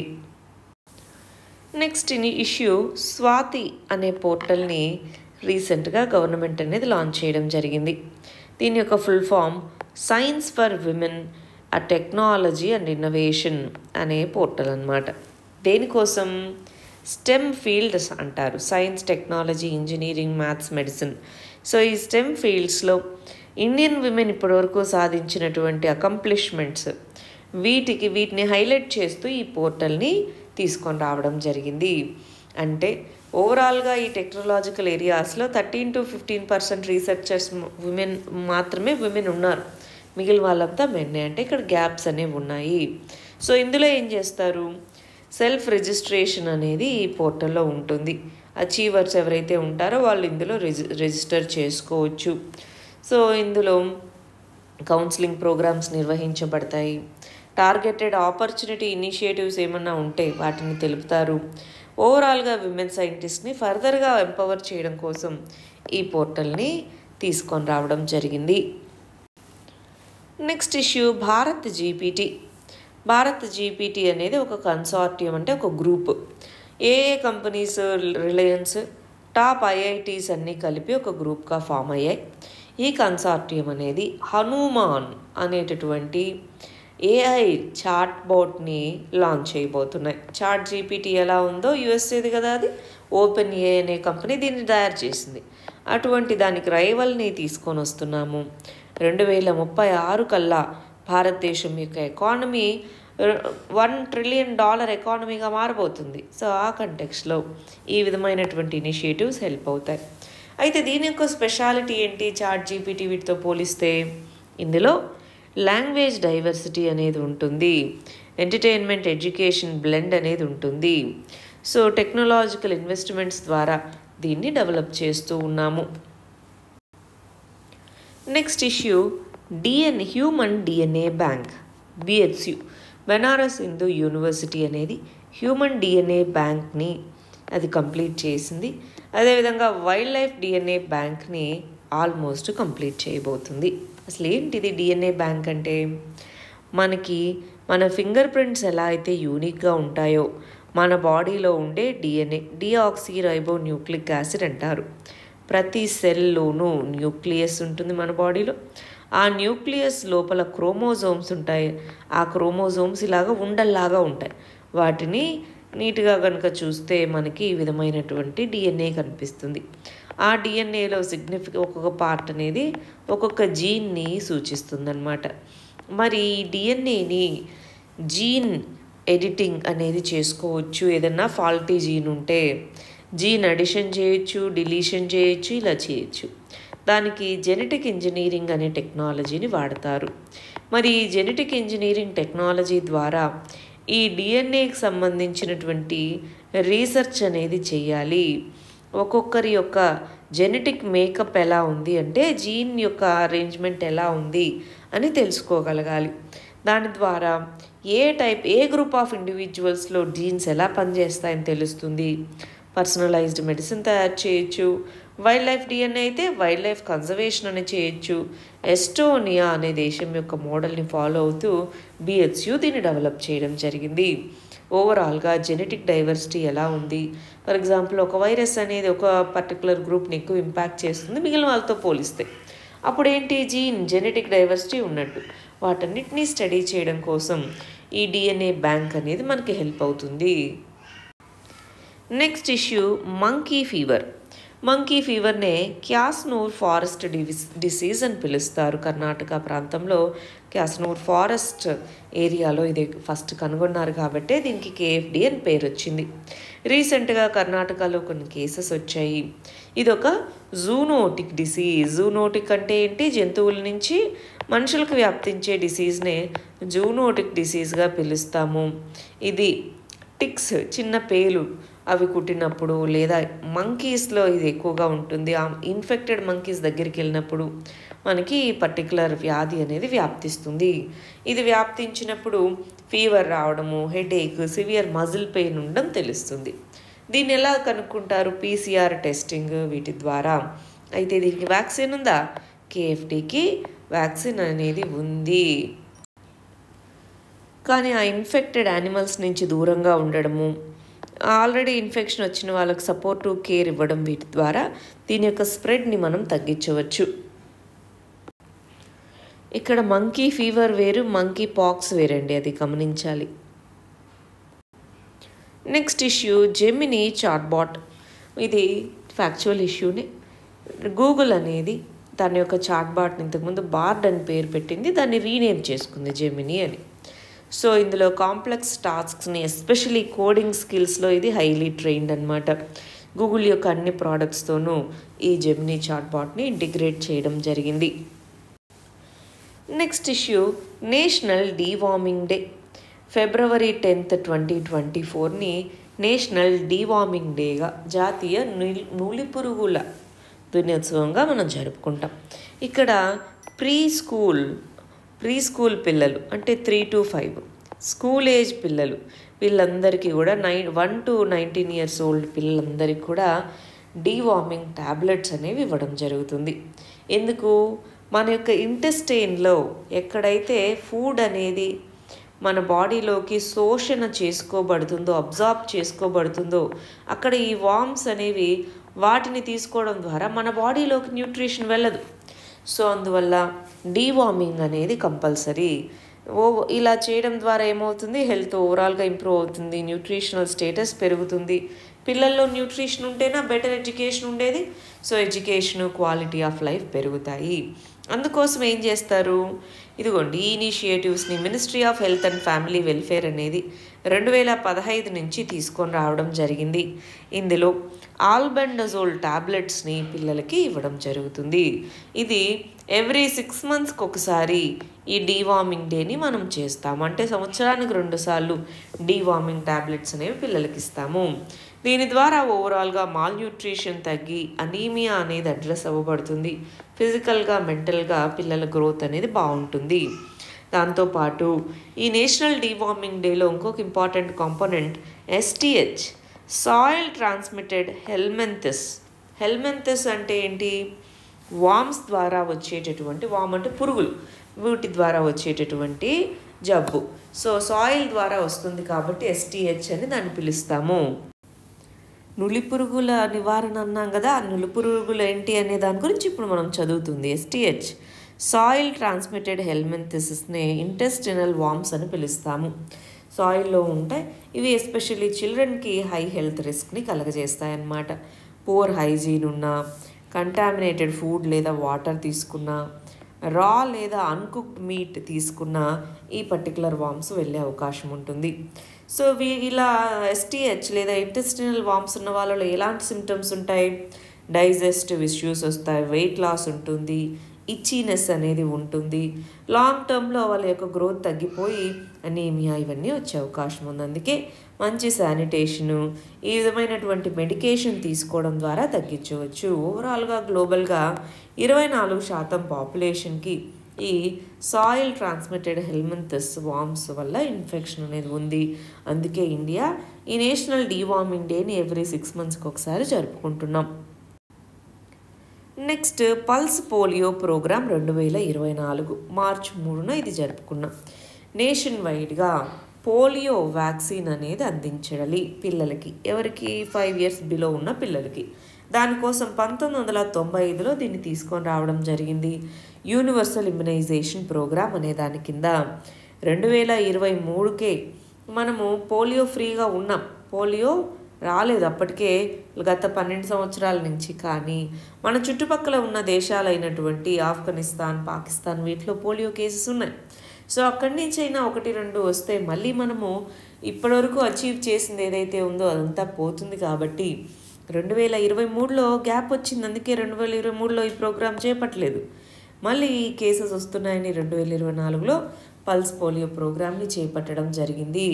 నెక్స్ట్ ఇష్యూ, స్వాతి అనే పోర్టల్ని రీసెంట్గా గవర్నమెంట్ అనేది లాంచ్ చేయడం జరిగింది. దీని యొక్క full form science for women a technology and innovation అనే పోర్టల్ అన్నమాట. దేనికోసం? స్టెమ్ ఫీల్డ్స్ అంటారు, science, technology, engineering, maths, medicine. So ఈ స్టెమ్ ఫీల్డ్స్లో ఇండియన్ విమెన్ ఇప్పటివరకు సాధించినటువంటి అకంప్లిష్మెంట్స్ వీటిని హైలైట్ చేస్తూ ఈ పోర్టల్ని తీసుకొని రావడం జరిగింది. అంటే ఓవరాల్గా ఈ టెక్నాలజికల్ ఏరియాస్లో 13 to 15% రీసెర్చర్స్ మాత్రమే విమెన్ ఉన్నారు, మిగిలిన వాళ్ళంతా మెన్నే. అంటే ఇక్కడ గ్యాప్స్ అనేవి ఉన్నాయి. సో ఇందులో ఏం చేస్తారు, సెల్ఫ్ రిజిస్ట్రేషన్ అనేది ఈ పోర్టల్లో ఉంటుంది. అచీవర్స్ ఎవరైతే ఉంటారో వాళ్ళు ఇందులో రిజిస్టర్ చేసుకోవచ్చు. సో ఇందులో కౌన్సిలింగ్ ప్రోగ్రామ్స్ నిర్వహించబడతాయి. టార్గెటెడ్ ఆపర్చునిటీ ఇనిషియేటివ్స్ ఏమన్నా ఉంటే వాటిని తెలుపుతారు. ఓవరాల్గా విమెన్ సైంటిస్ట్ని ఫర్దర్గా ఎంపవర్ చేయడం కోసం ఈ పోర్టల్ని తీసుకొని రావడం జరిగింది. Next issue, Bharat GPT. Bharat GPT అనేది ఒక కన్సార్టియం, అంటే ఒక గ్రూప్. ఏ కంపెనీస్, రిలయన్స్, టాప్ ఐఐటీస్ అన్నీ కలిపి ఒక గ్రూప్గా ఫామ్ అయ్యాయి. ఈ కన్సార్టియం అనేది హనుమాన్ అనేటటువంటి ఏఐ చాట్ బోట్ని లాంచ్ చేయబోతున్నాయి. చాట్ జీపీటీ ఎలా ఉందో యుఎస్ఏది కదా, అది ఓపెన్ ఏఐ అనే కంపెనీ దీన్ని తయారు చేసింది. అటువంటి దానికి రైవల్ని తీసుకొని వస్తున్నాము. 2036 కల్లా భారతదేశం యొక్క ఎకానమీ $1 trillion ఎకానమీగా మారబోతుంది. సో ఆ కంటెక్స్లో ఈ విధమైనటువంటి ఇనిషియేటివ్స్ హెల్ప్ అవుతాయి. అయితే దీని యొక్క స్పెషాలిటీ ఏంటి చాట్ జీపీటీ వీటితో పోలిస్తే? ఇందులో లాంగ్వేజ్ డైవర్సిటీ అనేది ఉంటుంది, ఎంటర్టైన్మెంట్, ఎడ్యుకేషన్ బ్లెండ్ అనేది ఉంటుంది. సో టెక్నాలజికల్ ఇన్వెస్ట్మెంట్స్ ద్వారా దీన్ని డెవలప్ చేస్తూ ఉన్నాము. Next issue, human DNA bank, BHU. Banaras Hindu university అనేది హ్యూమన్ డిఎన్ఏ బ్యాంక్ని అది కంప్లీట్ చేసింది. అదేవిధంగా వైల్డ్ లైఫ్ డిఎన్ఏ బ్యాంక్ని ఆల్మోస్ట్ కంప్లీట్ చేయబోతుంది. అసలు ఏంటిది డిఎన్ఏ బ్యాంక్ అంటే? మన ఫింగర్ ప్రింట్స్ ఎలా అయితే యూనిక్గా ఉంటాయో మన బాడీలో ఉండే డిఎన్ఏ, డిఆక్సీరైబో న్యూక్లిక్ యాసిడ్ అంటారు. ప్రతి సెల్లోనూ న్యూక్లియస్ ఉంటుంది మన బాడీలో. ఆ న్యూక్లియస్ లోపల క్రోమోజోమ్స్ ఉంటాయి. ఆ క్రోమోజోమ్స్ ఇలాగా ఉండల్లాగా ఉంటాయి. వాటిని నీట్గా కనుక చూస్తే మనకి ఈ విధమైనటువంటి డిఎన్ఏ కనిపిస్తుంది. ఆ డిఎన్ఏలో ఒక్కొక్క పార్ట్ అనేది ఒక్కొక్క జీన్ని సూచిస్తుంది అన్నమాట. మరి ఈ డిఎన్ఏని జీన్ ఎడిటింగ్ అనేది చేసుకోవచ్చు. ఏదన్నా ఫాల్టీ జీన్ ఉంటే జీన్ అడిషన్ చేయొచ్చు, డిలీషన్ చేయొచ్చు, ఇలా చేయొచ్చు. దానికి జెనెటిక్ ఇంజనీరింగ్ అనే టెక్నాలజీని వాడతారు. మరి ఈ జెనెటిక్ ఇంజనీరింగ్ టెక్నాలజీ ద్వారా ఈ డిఎన్ఏకి సంబంధించినటువంటి రీసెర్చ్ అనేది చేయాలి. ఒక్కొక్కరి యొక్క జెనెటిక్ మేకప్ ఎలా ఉంది అంటే జీన్ యొక్క అరేంజ్మెంట్ ఎలా ఉంది అని తెలుసుకోగలగాలి. దాని ద్వారా ఏ గ్రూప్ ఆఫ్ ఇండివిజువల్స్లో జీన్స్ ఎలా పనిచేస్తాయని తెలుస్తుంది. పర్సనలైజ్డ్ మెడిసిన్ తయారు చేయొచ్చు. వైల్డ్ లైఫ్ డిఎన్ఏ అయితే వైల్డ్ లైఫ్ కన్జర్వేషన్ అని చేయొచ్చు. ఎస్టోనియా అనే దేశం యొక్క మోడల్ని ఫాలో అవుతూ బిహెచ్యు దీన్ని డెవలప్ చేయడం జరిగింది. ఓవరాల్గా జెనెటిక్ డైవర్సిటీ ఎలా ఉంది, ఫర్ ఎగ్జాంపుల్ ఒక వైరస్ అనేది ఒక పర్టికులర్ గ్రూప్ని ఎక్కువ ఇంపాక్ట్ చేస్తుంది మిగిలిన వాళ్ళతో పోలిస్తే, అప్పుడు ఏంటి జెనెటిక్ డైవర్సిటీ ఉన్నట్టు. వాటన్నిటినీ స్టడీ చేయడం కోసం ఈ డిఎన్ఏ బ్యాంక్ అనేది మనకి హెల్ప్ అవుతుంది. Next issue, monkey fever. Monkey ఫీవర్నే క్యాస్నూర్ ఫారెస్ట్ డిసీజ్ అని పిలుస్తారు. కర్ణాటక ప్రాంతంలో క్యాస్నూర్ ఫారెస్ట్ ఏరియాలో ఇది ఫస్ట్ కనుగొన్నారు కాబట్టి దీనికి KFD అని పేరు వచ్చింది. రీసెంట్గా కర్ణాటకలో కొన్ని కేసెస్ వచ్చాయి. ఇది ఒక జూనోటిక్ డిసీజ్. జూనోటిక్ అంటే ఏంటి? జంతువుల నుంచి మనుషులకు వ్యాప్తించే డిసీజ్నే జూనోటిక్ డిసీజ్గా పిలుస్తాము. ఇది టిక్స్, చిన్న పేలు అవి కుట్టినప్పుడు లేదా మంకీస్లో ఇది ఎక్కువగా ఉంటుంది. ఆ ఇన్ఫెక్టెడ్ మంకీస్ దగ్గరికి వెళ్ళినప్పుడు మనకి ఈ పర్టికులర్ వ్యాధి అనేది వ్యాప్తిస్తుంది. ఇది వ్యాప్తించినప్పుడు ఫీవర్ రావడము, హెడేక్, సివియర్ మజిల్ పెయిన్ ఉండడం తెలుస్తుంది. దీన్ని ఎలా కనుక్కుంటారు? PCR టెస్టింగ్ వీటి ద్వారా. అయితే దీనికి వ్యాక్సిన్ ఉందా? KFDకి వ్యాక్సిన్ అనేది ఉంది. కానీ ఆ ఇన్ఫెక్టెడ్ యానిమల్స్ నుంచి దూరంగా ఉండడము, ఆల్రెడీ ఇన్ఫెక్షన్ వచ్చిన వాళ్ళకి సపోర్టివ్ కేర్ ఇవ్వడం వీటి ద్వారా దీని యొక్క స్ప్రెడ్ని మనం తగ్గించవచ్చు. ఇక్కడ మంకీ ఫీవర్ వేరు, మంకీ పాక్స్ వేరండి, అది గమనించాలి. Next issue Gemini chatbot. ఇది ఫ్యాక్చువల్ ఇష్యూనే. గూగుల్ అనేది దాని యొక్క చాట్బాట్ని ఇంతకుముందు బార్డ్ అని పేరు పెట్టింది, దాన్ని రీనేమ్ చేసుకుంది జెమినీ అని. సో ఇందులో కాంప్లెక్స్ టాస్క్స్ని ఎస్పెషలీ కోడింగ్ స్కిల్స్లో ఇది హైలీ ట్రైన్డ్ అనమాట. గూగుల్ యొక్క అన్ని ప్రోడక్ట్స్తోనూ ఈ జెమినీ చాట్బాట్ని ఇంటిగ్రేట్ చేయడం జరిగింది. Next issue national deworming day. February 10th, 2024ని నేషనల్ డీవార్మింగ్ డేగా, జాతీయ నులిపురుగుల దినోత్సవంగా మనం జరుపుకుంటాం. ఇక్కడ ప్రీ స్కూల్ పిల్లలు అంటే 3 to 5 స్కూల్ ఏజ్ పిల్లలు, వీళ్ళందరికీ కూడా 1 to 19 years old పిల్లలందరికీ కూడా డీవార్మింగ్ ట్యాబ్లెట్స్ అనేవి ఇవ్వడం జరుగుతుంది. ఎందుకు? మన యొక్క ఇంటెస్టైన్లో ఎక్కడైతే ఫుడ్ అనేది మన బాడీలోకి శోషణ చేసుకోబడుతుందో, అబ్జార్బ్ చేసుకోబడుతుందో, అక్కడ ఈ వార్మ్స్ అనేవి వాటిని తీసుకోవడం ద్వారా మన బాడీలోకి న్యూట్రిషన్ వెళ్ళదు. సో అందువల్ల డీవార్మింగ్ అనేది కంపల్సరీ. ఇలా చేయడం ద్వారా ఏమవుతుంది? హెల్త్ ఓవరాల్గా ఇంప్రూవ్ అవుతుంది, న్యూట్రిషనల్ స్టేటస్ పెరుగుతుంది. పిల్లల్లో న్యూట్రిషన్ ఉంటేనా బెటర్ ఎడ్యుకేషన్ ఉండేది. So education, quality of life పెరుగుతాయి. అందుకోసం ఏం చేస్తారు? ఇదిగోండి ఈ ఇనిషియేటివ్స్ని ministry of health and family welfare అనేది 2015 నుంచి తీసుకొని రావడం జరిగింది. ఇందులో ఆల్బెండజోల్ టాబ్లెట్స్ని పిల్లలకి ఇవ్వడం జరుగుతుంది. ఇది ఎవ్రీ 6 monthsకి ఒకసారి ఈ డీవార్మింగ్ డేని మనం చేస్తాము. అంటే సంవత్సరానికి 2 సార్లు డీవార్మింగ్ టాబ్లెట్స్ అనేవి పిల్లలకి ఇస్తాము. దీని ద్వారా ఓవరాల్గా మాల్ న్యూట్రిషన్ తగ్గి అనీమియా అనేది అడ్రస్ అవ్వబడుతుంది. ఫిజికల్గా, మెంటల్గా పిల్లల గ్రోత్ అనేది బాగుంటుంది. దాంతోపాటు ఈ నేషనల్ డీవార్మింగ్ డేలో ఇంకొక important component STH, soil transmitted helminths. Helminths అంటే ఏంటి? వామ్స్ ద్వారా వచ్చేటటువంటి, వామ్ అంటే పురుగులు, వీటి ద్వారా వచ్చేటటువంటి జబ్బు. సో సాయిల్ ద్వారా వస్తుంది కాబట్టి STH అని దాన్ని పిలుస్తాము. నులిపురుగుల నివారణ అన్నాం కదా, ఆ నులిపురుగులు ఏంటి అనే దాని గురించి ఇప్పుడు మనం చదువుతుంది. STH సాయిల్ ట్రాన్స్మిటెడ్ హెల్మెంథసిస్ని ఇంటెస్టినల్ వామ్స్ అని పిలుస్తాము. సాయిల్లో ఉంటాయి ఇవి. ఎస్పెషల్లీ చిల్డ్రన్కి హై హెల్త్ రిస్క్ని కలగజేస్తాయన్నమాట. పూర్ హైజీన్ ఉన్న, కంటామినేటెడ్ ఫుడ్ లేదా వాటర్ తీసుకున్న, రా లేదా అన్కుక్డ్ మీట్ తీసుకున్న ఈ పర్టికులర్ వామ్స్ వెళ్ళే అవకాశం ఉంటుంది. సో ఇలా STH లేదా ఇంటెస్టినల్ వామ్స్ ఉన్న వాళ్ళలో ఎలాంటి సిమ్టమ్స్ ఉంటాయి? డైజెస్టివ్ ఇష్యూస్ వస్తాయి, వెయిట్ లాస్ ఉంటుంది, ఇచ్చీనెస్ అనేది ఉంటుంది. లాంగ్ టర్మ్లో వాళ్ళ యొక్క గ్రోత్ తగ్గిపోయి అనీమియా ఇవన్నీ వచ్చే అవకాశం ఉంది. అందుకే మంచి శానిటేషను, ఈ విధమైనటువంటి మెడికేషన్ తీసుకోవడం ద్వారా తగ్గించవచ్చు. ఓవరాల్గా గ్లోబల్గా 24% పాపులేషన్కి ఈ సాయిల్ ట్రాన్స్మిటెడ్ హెల్మెంథస్ వామ్స్ వల్ల ఇన్ఫెక్షన్ అనేది ఉంది. అందుకే ఇండియా ఈ నేషనల్ డీవార్మింగ్ డేని ఎవ్రీ 6 monthsకి ఒకసారి జరుపుకుంటున్నాం. Next pulse polio program 2024 March 3న ఇది జరుపుకున్నాం. నేషన్ వైడ్గా పోలియో వ్యాక్సిన్ అనేది అందించాలి పిల్లలకి, ఎవరికి 5 years బిలో ఉన్న పిల్లలకి. దానికోసం 1995లో దీన్ని తీసుకొని రావడం జరిగింది. యూనివర్సల్ ఇమ్యునైజేషన్ ప్రోగ్రామ్ అనే దాని కింద 2023కే మనము పోలియో ఫ్రీగా ఉన్నాం. పోలియో రాలేదు అప్పటికే గత 12 సంవత్సరాల నుంచి. కానీ మన చుట్టుపక్కల ఉన్న దేశాలైనటువంటి ఆఫ్ఘనిస్తాన్, పాకిస్తాన్ వీటిలో పోలియో కేసెస్ ఉన్నాయి. సో అక్కడి నుంచి అయినా 1-2 వస్తే మళ్ళీ మనము ఇప్పటివరకు అచీవ్ చేసింది ఏదైతే ఉందో అదంతా పోతుంది. కాబట్టి 2023లో గ్యాప్ వచ్చింది. అందుకే 2023లో ఈ ప్రోగ్రాం చేపట్టలేదు. మళ్ళీ ఈ కేసెస్ వస్తున్నాయని 2024లో పల్స్ పోలియో ప్రోగ్రామ్ని చేపట్టడం జరిగింది.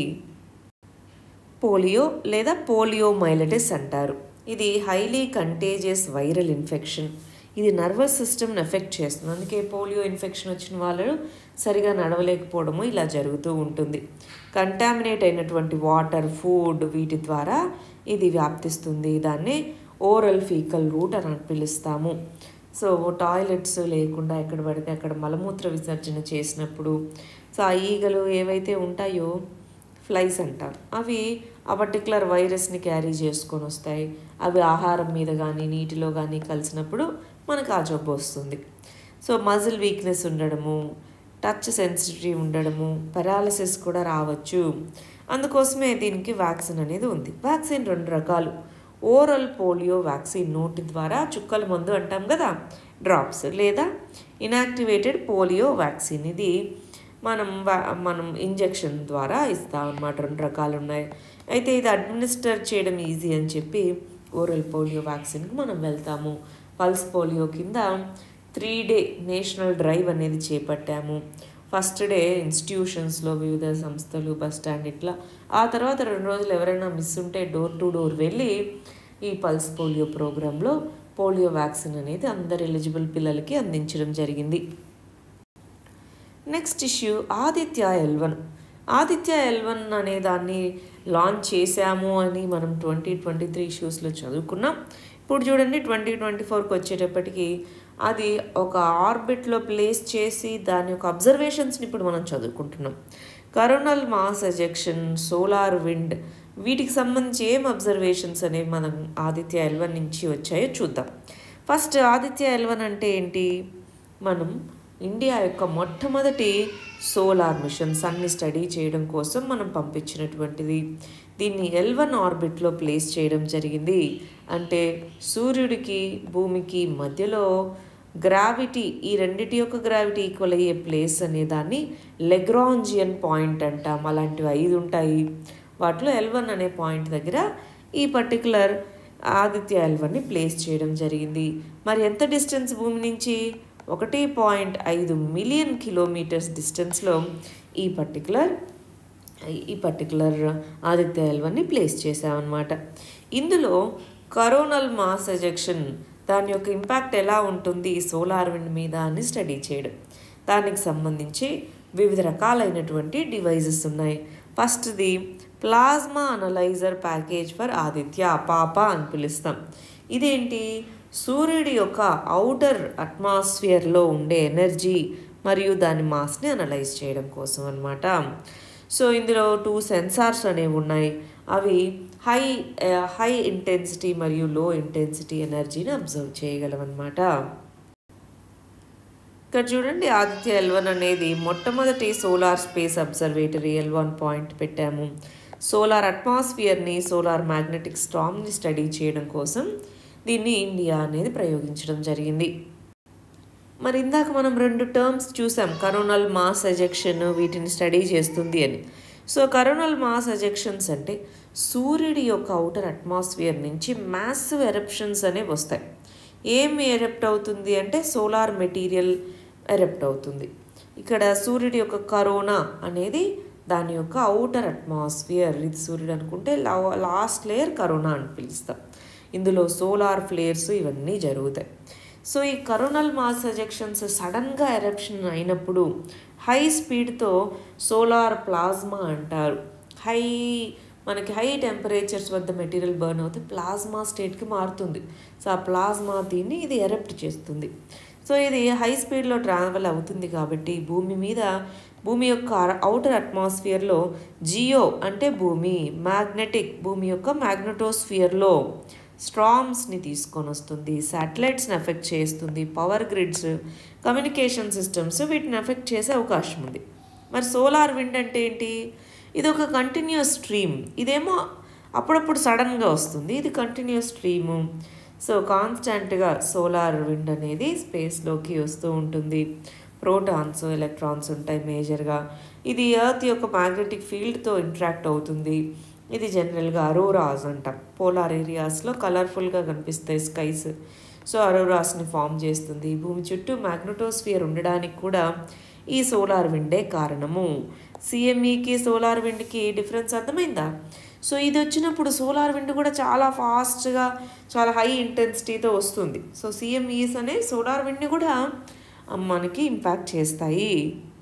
పోలియో లేదా పోలియోమైలిటిస్ అంటారు. ఇది హైలీ కంటేజియస్ వైరల్ ఇన్ఫెక్షన్. ఇది నర్వస్ సిస్టమ్ని ఎఫెక్ట్ చేస్తుంది. అందుకే పోలియో ఇన్ఫెక్షన్ వచ్చిన వాళ్ళు సరిగా నడవలేకపోవడము ఇలా జరుగుతూ ఉంటుంది. కంటామినేట్ అయినటువంటి వాటర్, ఫుడ్ వీటి ద్వారా ఇది వ్యాప్తిస్తుంది. దాన్ని ఓరల్ ఫీకల్ రూట్ అని పిలుస్తాము. సో టాయిలెట్స్ లేకుండా ఎక్కడ పడితే అక్కడ మలమూత్ర విసర్జన చేసినప్పుడు సో ఆ ఈగలు ఏవైతే ఉంటాయో ఫ్లైస్ అంటాం, అవి ఆ పర్టికులర్ వైరస్ని క్యారీ చేసుకొని వస్తాయి. అవి ఆహారం మీద కానీ నీటిలో కానీ కలిసినప్పుడు మనకు ఆ జబ్బు వస్తుంది. సో మజిల్ వీక్నెస్ ఉండడము, టచ్ సెన్సిటివ్ ఉండడము, పెరాలసిస్ కూడా రావచ్చు. అందుకోసమే దీనికి వ్యాక్సిన్ అనేది ఉంది. వ్యాక్సిన్ 2 రకాలు. ఓరల్ పోలియో వ్యాక్సిన్, నోటి ద్వారా చుక్కల మందు అంటాం కదా, డ్రాప్స్, లేదా ఇనాక్టివేటెడ్ పోలియో వ్యాక్సిన్, ఇది మనం ఇంజెక్షన్ ద్వారా ఇస్తాం అన్నమాట. 2 రకాలు ఉన్నాయి. అయితే ఇది అడ్మినిస్టర్ చేయడం ఈజీ అని చెప్పి ఓరల్ పోలియో వ్యాక్సిన్కి మనం వెళ్తాము. పల్స్ పోలియో కింద 3 డే నేషనల్ డ్రైవ్ అనేది చేపట్టాము. ఫస్ట్ డే ఇన్స్టిట్యూషన్స్లో వివిధ సంస్థలు, బస్ స్టాండ్ ఇట్లా, ఆ తర్వాత 2 రోజులు ఎవరైనా మిస్ ఉంటే డోర్ టు డోర్ వెళ్ళి ఈ పల్స్ పోలియో ప్రోగ్రాంలో పోలియో వ్యాక్సిన్ అనేది అందరు ఎలిజిబుల్ పిల్లలకి అందించడం జరిగింది. Next issue Aditya L1. Aditya L1 అనే దాన్ని లాంచ్ చేశాము అని మనం 2023 ఇష్యూస్లో చదువుకున్నాం. ఇప్పుడు చూడండి 2024కి వచ్చేటప్పటికి అది ఒక ఆర్బిట్లో ప్లేస్ చేసి దాని యొక్క అబ్జర్వేషన్స్ని ఇప్పుడు మనం చదువుకుంటున్నాం. Coronal mass ejection, solar wind వీటికి సంబంధించి ఏం అబ్జర్వేషన్స్ అనేవి మనం ఆదిత్య L1 నుంచి వచ్చాయో చూద్దాం. ఫస్ట్ ఆదిత్య L1 అంటే ఏంటి? మనం ఇండియా యొక్క మొట్టమొదటి సోలార్ మిషన్ సన్ని స్టడీ చేయడం కోసం మనం పంపించినటువంటిది. దీన్ని L1 ఆర్బిట్లో ప్లేస్ చేయడం జరిగింది. అంటే సూర్యుడికి భూమికి మధ్యలో గ్రావిటీ, ఈ రెండిటి యొక్క గ్రావిటీ ఈక్వల్ అయ్యే ప్లేస్ అనే దాన్ని లెగ్రాంజియన్ పాయింట్ అంటాం. అలాంటివి 5 ఉంటాయి. వాటిలో L1 అనే పాయింట్ దగ్గర ఈ పర్టికులర్ ఆదిత్య L1ని ప్లేస్ చేయడం జరిగింది. మరి ఎంత డిస్టెన్స్ భూమి నుంచి? 1.5 మిలియన్ కిలోమీటర్స్ డిస్టెన్స్లో ఈ పర్టికులర్ ఆదిత్య L1ని ప్లేస్ చేసామన్నమాట. ఇందులో కరోనల్ మాస్ ఎజెక్షన్ దాని యొక్క ఇంపాక్ట్ ఎలా ఉంటుంది సోలార్ విండ్ మీద అని స్టడీ చేయడం. దానికి సంబంధించి వివిధ రకాలైనటువంటి డివైజెస్ ఉన్నాయి. ఫస్ట్ది plasma analyser package for Aditya, PAPA అని పిలుస్తాం. ఇదేంటి? సూర్యుడి యొక్క ఔటర్ అట్మాస్ఫియర్లో ఉండే ఎనర్జీ మరియు దాని మాస్ని అనలైజ్ చేయడం కోసం అన్నమాట. సో ఇందులో 2 సెన్సార్స్ అనేవి ఉన్నాయి. అవి హై ఇంటెన్సిటీ మరియు లో ఇంటెన్సిటీ ఎనర్జీని అబ్జర్వ్ చేయగలవన్నమాట. ఇక్కడ చూడండి ఆదిత్య L1 అనేది మొట్టమొదటి solar space observatory L1 point పెట్టాము. సోలార్ అట్మాస్ఫియర్ని, సోలార్ మ్యాగ్నెటిక్ స్టార్మ్ని స్టడీ చేయడం కోసం దీన్ని ఇండియా అనేది ప్రయోగించడం జరిగింది. మరి ఇందాక మనం 2 టర్మ్స్ చూసాం, కరోనల్ మాస్ ఎజెక్షన్, వీటిని స్టడీ చేస్తుంది అని. సో కరోనల్ మాస్ ఎజెక్షన్స్ అంటే సూర్యుడి యొక్క ఔటర్ అట్మాస్ఫియర్ నుంచి మ్యాసివ్ ఎరప్షన్స్ అనేవి వస్తాయి. ఏమి ఎరప్ట్ అవుతుంది అంటే సోలార్ మెటీరియల్ ఎరప్ట్ అవుతుంది. ఇక్కడ సూర్యుడి యొక్క కరోనా అనేది దాని యొక్క ఔటర్ అట్మాస్ఫియర్, ఇది సూర్యుడు అనుకుంటే లాస్ట్ లేయర్ కరోనా అని పిలుస్తాం. ఇందులో సోలార్ ఫ్లేర్స్ ఇవన్నీ జరుగుతాయి. సో ఈ కరోనల్ మాస్ ఎజెక్షన్స్ సడన్గా ఎరప్షన్ అయినప్పుడు హై స్పీడ్తో సోలార్ ప్లాస్మా అంటారు. మనకి హై టెంపరేచర్స్ వద్ద మెటీరియల్ బర్న్ అవుతే ప్లాస్మా స్టేట్కి మారుతుంది. సో ఆ ప్లాస్మా దీన్ని ఇది ఎరప్ట్ చేస్తుంది. సో ఇది హై స్పీడ్లో ట్రావెల్ అవుతుంది కాబట్టి భూమి యొక్క ఔటర్ అట్మాస్ఫియర్లో జియో అంటే భూమి యొక్క మ్యాగ్నెటోస్ఫియర్లో స్టార్మ్స్ని తీసుకొని వస్తుంది, శాటిలైట్స్ని ఎఫెక్ట్ చేస్తుంది, పవర్ గ్రిడ్స్, కమ్యూనికేషన్ సిస్టమ్స్ వీటిని ఎఫెక్ట్ చేసే అవకాశం ఉంది. మరి సోలార్ విండ్ అంటే ఏంటి? ఇది ఒక కంటిన్యూస్ స్ట్రీమ్. ఇదేమో అప్పుడప్పుడు సడన్గా వస్తుంది. ఇది కంటిన్యూస్ స్ట్రీము. సో కాన్స్టెంట్గా సోలార్ విండ్ అనేది స్పేస్లోకి వస్తూ ఉంటుంది. ప్రోటాన్స్, ఎలక్ట్రాన్స్ ఉంటాయి మేజర్గా. ఇది ఎర్త్ యొక్క మ్యాగ్నెటిక్ ఫీల్డ్తో ఇంటరాక్ట్ అవుతుంది. ఇది జనరల్గా అరోరాస్ అంటాం. పోలార్ ఏరియాస్లో కలర్ఫుల్గా కనిపిస్తాయి స్కైస్. సో అరోరాస్ని ఫామ్ చేస్తుంది. భూమి చుట్టూ మ్యాగ్నెటోస్ఫియర్ ఉండడానికి కూడా ఈ సోలార్ విండే కారణము. సిఎంఈకి సోలార్ విండ్కి డిఫరెన్స్ అర్థమైందా? సో ఇది వచ్చినప్పుడు సోలార్ విండ్ కూడా చాలా ఫాస్ట్గా, చాలా హై ఇంటెన్సిటీతో వస్తుంది. సో సిఎంఈస్ అనే సోలార్ విండ్ని కూడా మనకి ఇంపాక్ట్ చేస్తాయి.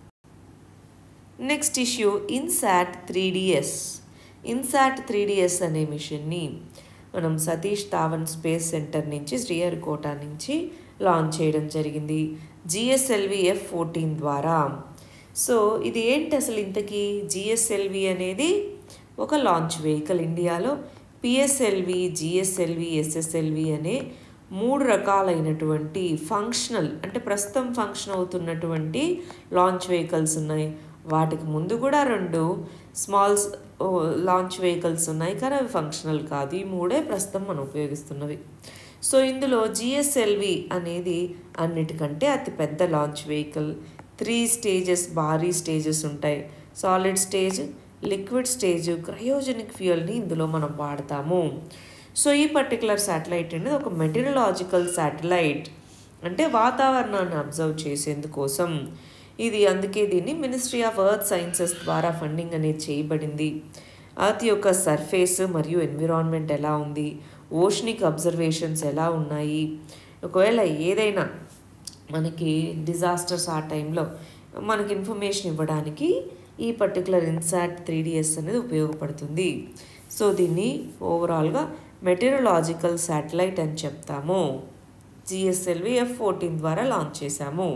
Next issue INSAT 3DS. INSAT 3DS అనే మిషన్ని మనం సతీష్ ధావన్ స్పేస్ సెంటర్ నుంచి శ్రీహరికోట నుంచి లాంచ్ చేయడం జరిగింది GSLV F-14 ద్వారా. సో ఇది ఏంటి అసలు ఇంతకీ? GSLV అనేది ఒక లాంచ్ వెహికల్. ఇండియాలో PSLV, GSLV, SSLV అనే 3 రకాలైనటువంటి ఫంక్షనల్, అంటే ప్రస్తుతం ఫంక్షన్ అవుతున్నటువంటి లాంచ్ వెహికల్స్ ఉన్నాయి. వాటికి ముందు కూడా 2 స్మాల్ లాంచ్ వెహికల్స్ ఉన్నాయి, కానీ అవి ఫంక్షనల్ కాదు. ఈ 3 ప్రస్తుతం మనం ఉపయోగిస్తున్నవి. సో ఇందులో GSLV అనేది అన్నిటికంటే అతిపెద్ద లాంచ్ వెహికల్. 3 స్టేజెస్, భారీ స్టేజెస్ ఉంటాయి. Solid stage, liquid stage, cryogenic ఫ్యూయల్ని ఇందులో మనం వాడతాము. సో ఈ పర్టికులర్ శాటిలైట్ అనేది ఒక మెటీరియలాజికల్ శాటిలైట్, అంటే వాతావరణాన్ని అబ్జర్వ్ చేసేందుకోసం ఇది. అందుకే దీన్ని మినిస్ట్రీ ఆఫ్ ఎర్త్ సైన్సెస్ ద్వారా ఫండింగ్ అనేది చేయబడింది. ఎర్త్ యొక్క సర్ఫేస్ మరియు ఎన్విరాన్మెంట్ ఎలా ఉంది, ఓషనిక్ అబ్జర్వేషన్స్ ఎలా ఉన్నాయి, ఒకవేళ ఏదైనా మనకి డిజాస్టర్స్ ఆ టైంలో మనకి ఇన్ఫర్మేషన్ ఇవ్వడానికి ఈ పర్టికులర్ ఇన్సాట్ 3DS అనేది ఉపయోగపడుతుంది. సో దీన్ని ఓవరాల్గా మెటీరియలాజికల్ శాటిలైట్ అని చెప్తాము. GSLV F-14 ద్వారా లాంచ్ చేశాము.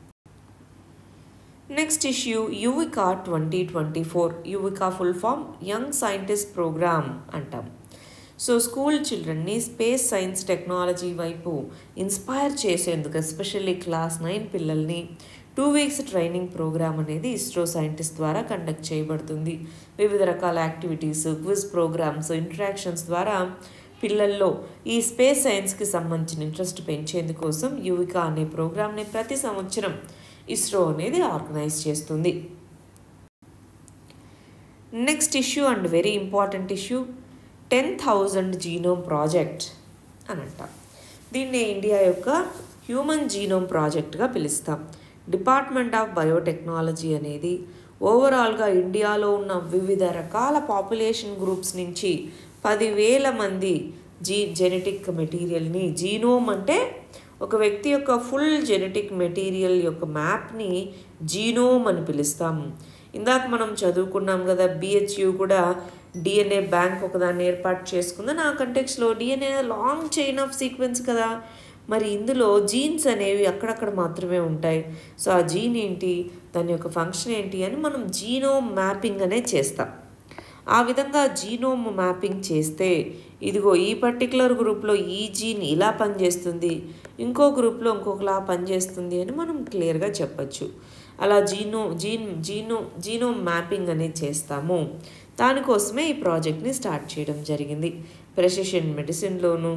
Next issue Yuvika 2024. Yuvika full form young scientist program అంటాం. సో స్కూల్ చిల్డ్రన్ని స్పేస్ సైన్స్ టెక్నాలజీ వైపు ఇన్స్పైర్ చేసేందుకు, ఎస్పెషల్లీ క్లాస్ 9 పిల్లల్ని 2 వీక్స్ ట్రైనింగ్ ప్రోగ్రామ్ అనేది ఇస్రో సైంటిస్ట్ ద్వారా కండక్ట్ చేయబడుతుంది. వివిధ రకాల యాక్టివిటీస్, క్విజ్ ప్రోగ్రామ్స్, ఇంటరాక్షన్స్ ద్వారా పిల్లల్లో ఈ స్పేస్ సైన్స్కి సంబంధించిన ఇంట్రెస్ట్ పెంచేందుకోసం యువికా అనే ప్రోగ్రామ్ని ప్రతి సంవత్సరం ఇస్రో అనేది ఆర్గనైజ్ చేస్తుంది. Next issue and very important issue 10,000 genome project అని అంటాం. దీన్ని ఇండియా యొక్క హ్యూమన్ జీనోమ్ ప్రాజెక్ట్గా పిలుస్తాం. డిపార్ట్మెంట్ ఆఫ్ బయోటెక్నాలజీ అనేది ఓవరాల్గా ఇండియాలో ఉన్న వివిధ రకాల పాపులేషన్ గ్రూప్స్ నుంచి 10,000 మంది జెనెటిక్ మెటీరియల్ని, జీనోమ్ అంటే ఒక వ్యక్తి యొక్క ఫుల్ జెనెటిక్ మెటీరియల్ యొక్క మ్యాప్ని జీనోమ్ అని పిలుస్తాం. ఇందాక మనం చదువుకున్నాం కదా, BHU కూడా DNA బ్యాంక్ ఒకదాన్ని ఏర్పాటు చేసుకుందని. ఆ కంటెక్స్లో DNA long chain of sequence కదా, మరి ఇందులో జీన్స్ అనేవి అక్కడక్కడ మాత్రమే ఉంటాయి. సో ఆ జీన్ ఏంటి, దాని యొక్క ఫంక్షన్ ఏంటి అని మనం జీనోమ్ మ్యాపింగ్ అనేది చేస్తాం. ఆ విధంగా జీనోమ్ మ్యాపింగ్ చేస్తే ఇదిగో ఈ పర్టికులర్ గ్రూప్లో ఈ జీన్ ఇలా పనిచేస్తుంది, ఇంకో గ్రూప్లో ఇంకొకలా పనిచేస్తుంది అని మనం క్లియర్గా చెప్పచ్చు. అలా జీనోమ్ మ్యాపింగ్ అనేది చేస్తాము. దానికోసమే ఈ ప్రాజెక్ట్ని స్టార్ట్ చేయడం జరిగింది. ప్రెసిషన్ మెడిసిన్లోను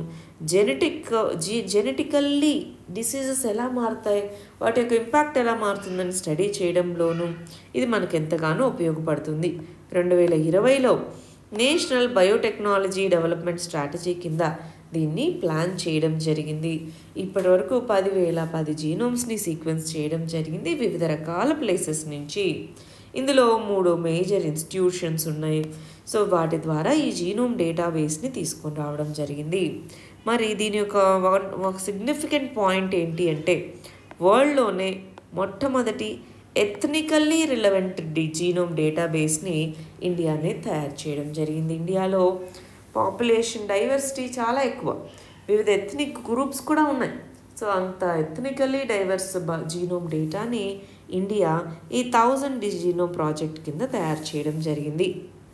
జెనెటికల్లీ డిసీజెస్ ఎలా మారుతాయి, వాటి యొక్క ఇంపాక్ట్ ఎలా మారుతుందని స్టడీ చేయడంలోనూ ఇది మనకు ఎంతగానో ఉపయోగపడుతుంది. 2020లో నేషనల్ బయోటెక్నాలజీ డెవలప్మెంట్ స్ట్రాటజీ కింద దీన్ని ప్లాన్ చేయడం జరిగింది. ఇప్పటి వరకు 10,010 జీనోమ్స్ని సీక్వెన్స్ చేయడం జరిగింది వివిధ రకాల ప్లేసెస్ నుంచి. ఇందులో 3 మేజర్ ఇన్స్టిట్యూషన్స్ ఉన్నాయి. సో వాటి ద్వారా ఈ జీనోమ్ డేటాబేస్ని తీసుకొని రావడం జరిగింది. మరి దీని యొక్క ఒక సిగ్నిఫికెంట్ పాయింట్ ఏంటి అంటే, వరల్డ్లోనే మొట్టమొదటి ఎథ్నికల్లీ రిలవెంట్ జీనోమ్ డేటాబేస్ని ఇండియానే తయారు చేయడం జరిగింది. ఇండియాలో పాపులేషన్ డైవర్సిటీ చాలా ఎక్కువ, వివిధ ఎథ్నిక్ గ్రూప్స్ కూడా ఉన్నాయి. సో అంత ఎథ్నికల్లీ డైవర్స్ జీనోమ్ డేటాని ఇండియా ఈ 1000 జీనోమ్ ప్రాజెక్ట్ కింద తయారు చేయడం జరిగింది.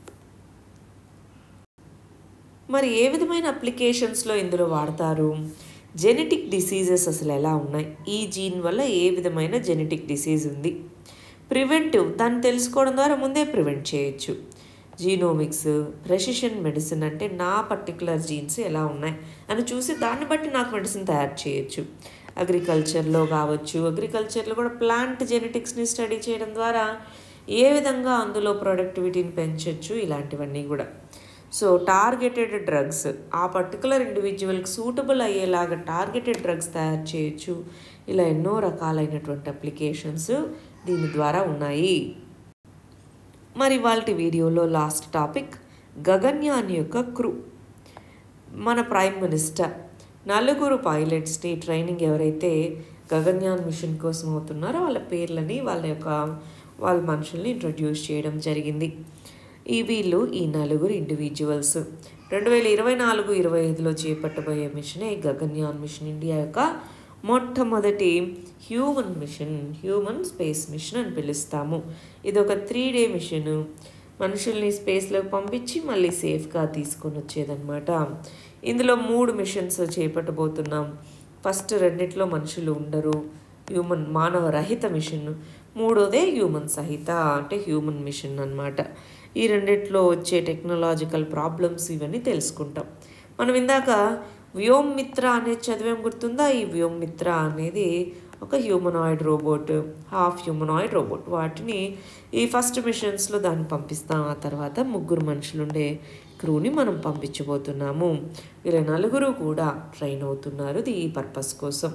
మరి ఏ విధమైన అప్లికేషన్స్లో ఇందులో వాడతారు? జెనెటిక్ డిసీజెస్ అసలు ఎలా ఉన్నాయి, ఈ జీన్ వల్ల ఏ విధమైన జెనెటిక్ డిసీజ్ ఉంది, ప్రివెంటివ్, దాన్ని తెలుసుకోవడం ద్వారా ముందే ప్రివెంట్ చేయొచ్చు. జీనోమిక్స్, ప్రెసిషన్ మెడిసిన్ అంటే నా పర్టికులర్ జీన్స్ ఎలా ఉన్నాయి అని చూసి దాన్ని బట్టి నాకు మెడిసిన్ తయారు చేయొచ్చు. అగ్రికల్చర్లో కావచ్చు, అగ్రికల్చర్లో కూడా ప్లాంట్ జెనెటిక్స్ని స్టడీ చేయడం ద్వారా ఏ విధంగా అందులో ప్రొడక్టివిటీని పెంచవచ్చు, ఇలాంటివన్నీ కూడా. సో టార్గెటెడ్ డ్రగ్స్, ఆ పర్టికులర్ ఇండివిజువల్కి సూటబుల్ అయ్యేలాగా టార్గెటెడ్ డ్రగ్స్ తయారు చేయొచ్చు. ఇలా ఎన్నో రకాలైనటువంటి అప్లికేషన్స్ దీని ద్వారా ఉన్నాయి. మరి వాళ్ళ వీడియోలో లాస్ట్ టాపిక్ గగన్యాన్ యొక్క క్రూ. మన ప్రైమ్ మినిస్టర్ 4 పైలట్స్ని ట్రైనింగ్ ఎవరైతే గగన్యాన్ మిషన్ కోసం అవుతున్నారో వాళ్ళ పేర్లని వాళ్ళ మనుషుల్ని ఇంట్రడ్యూస్ చేయడం జరిగింది. వీళ్ళు ఈ 4 ఇండివిజువల్స్ 2024-25లో చేపట్టబోయే మిషనే గగన్యాన్ మిషన్. ఇండియా యొక్క మొట్టమొదటి human mission, human space mission అని పిలుస్తాము. ఇది ఒక 3 డే మిషన్. మనుషుల్ని స్పేస్లోకి పంపించి మళ్ళీ సేఫ్గా తీసుకొని వచ్చేదన్నమాట. ఇందులో 3 మిషన్స్ చేపట్టబోతున్నాం. ఫస్ట్ 2 మనుషులు ఉండరు, హ్యూమన్ మానవ రహిత మిషన్. 3వదే హ్యూమన్ సహిత అంటే హ్యూమన్ మిషన్ అన్నమాట. ఈ 2 వచ్చే టెక్నాలజికల్ ప్రాబ్లమ్స్ ఇవన్నీ తెలుసుకుంటాం. మనం ఇందాక వ్యోమ్మిత్ర అనేది చదివేం గుర్తుందా? ఈ వ్యోమ్మిత్ర అనేది ఒక humanoid robot, half humanoid robot. వాటిని ఈ ఫస్ట్ మిషన్స్లో దాన్ని పంపిస్తాం. ఆ తర్వాత 3 మనుషులుండే క్రూని మనం పంపించబోతున్నాము. వీళ్ళ 4 కూడా ట్రైన్ అవుతున్నారు ఈ పర్పస్ కోసం.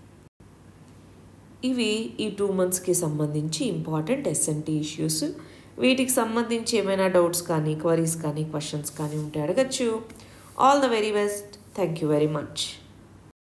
ఇవి ఈ 2 monthsకి సంబంధించి ఇంపార్టెంట్ ఎస్ఎన్టీ ఇష్యూస్. వీటికి సంబంధించి ఏమైనా డౌట్స్ కానీ, క్వరీస్ కానీ, క్వశ్చన్స్ కానీ ఉంటే అడగచ్చు. All the very best. Thank you very much.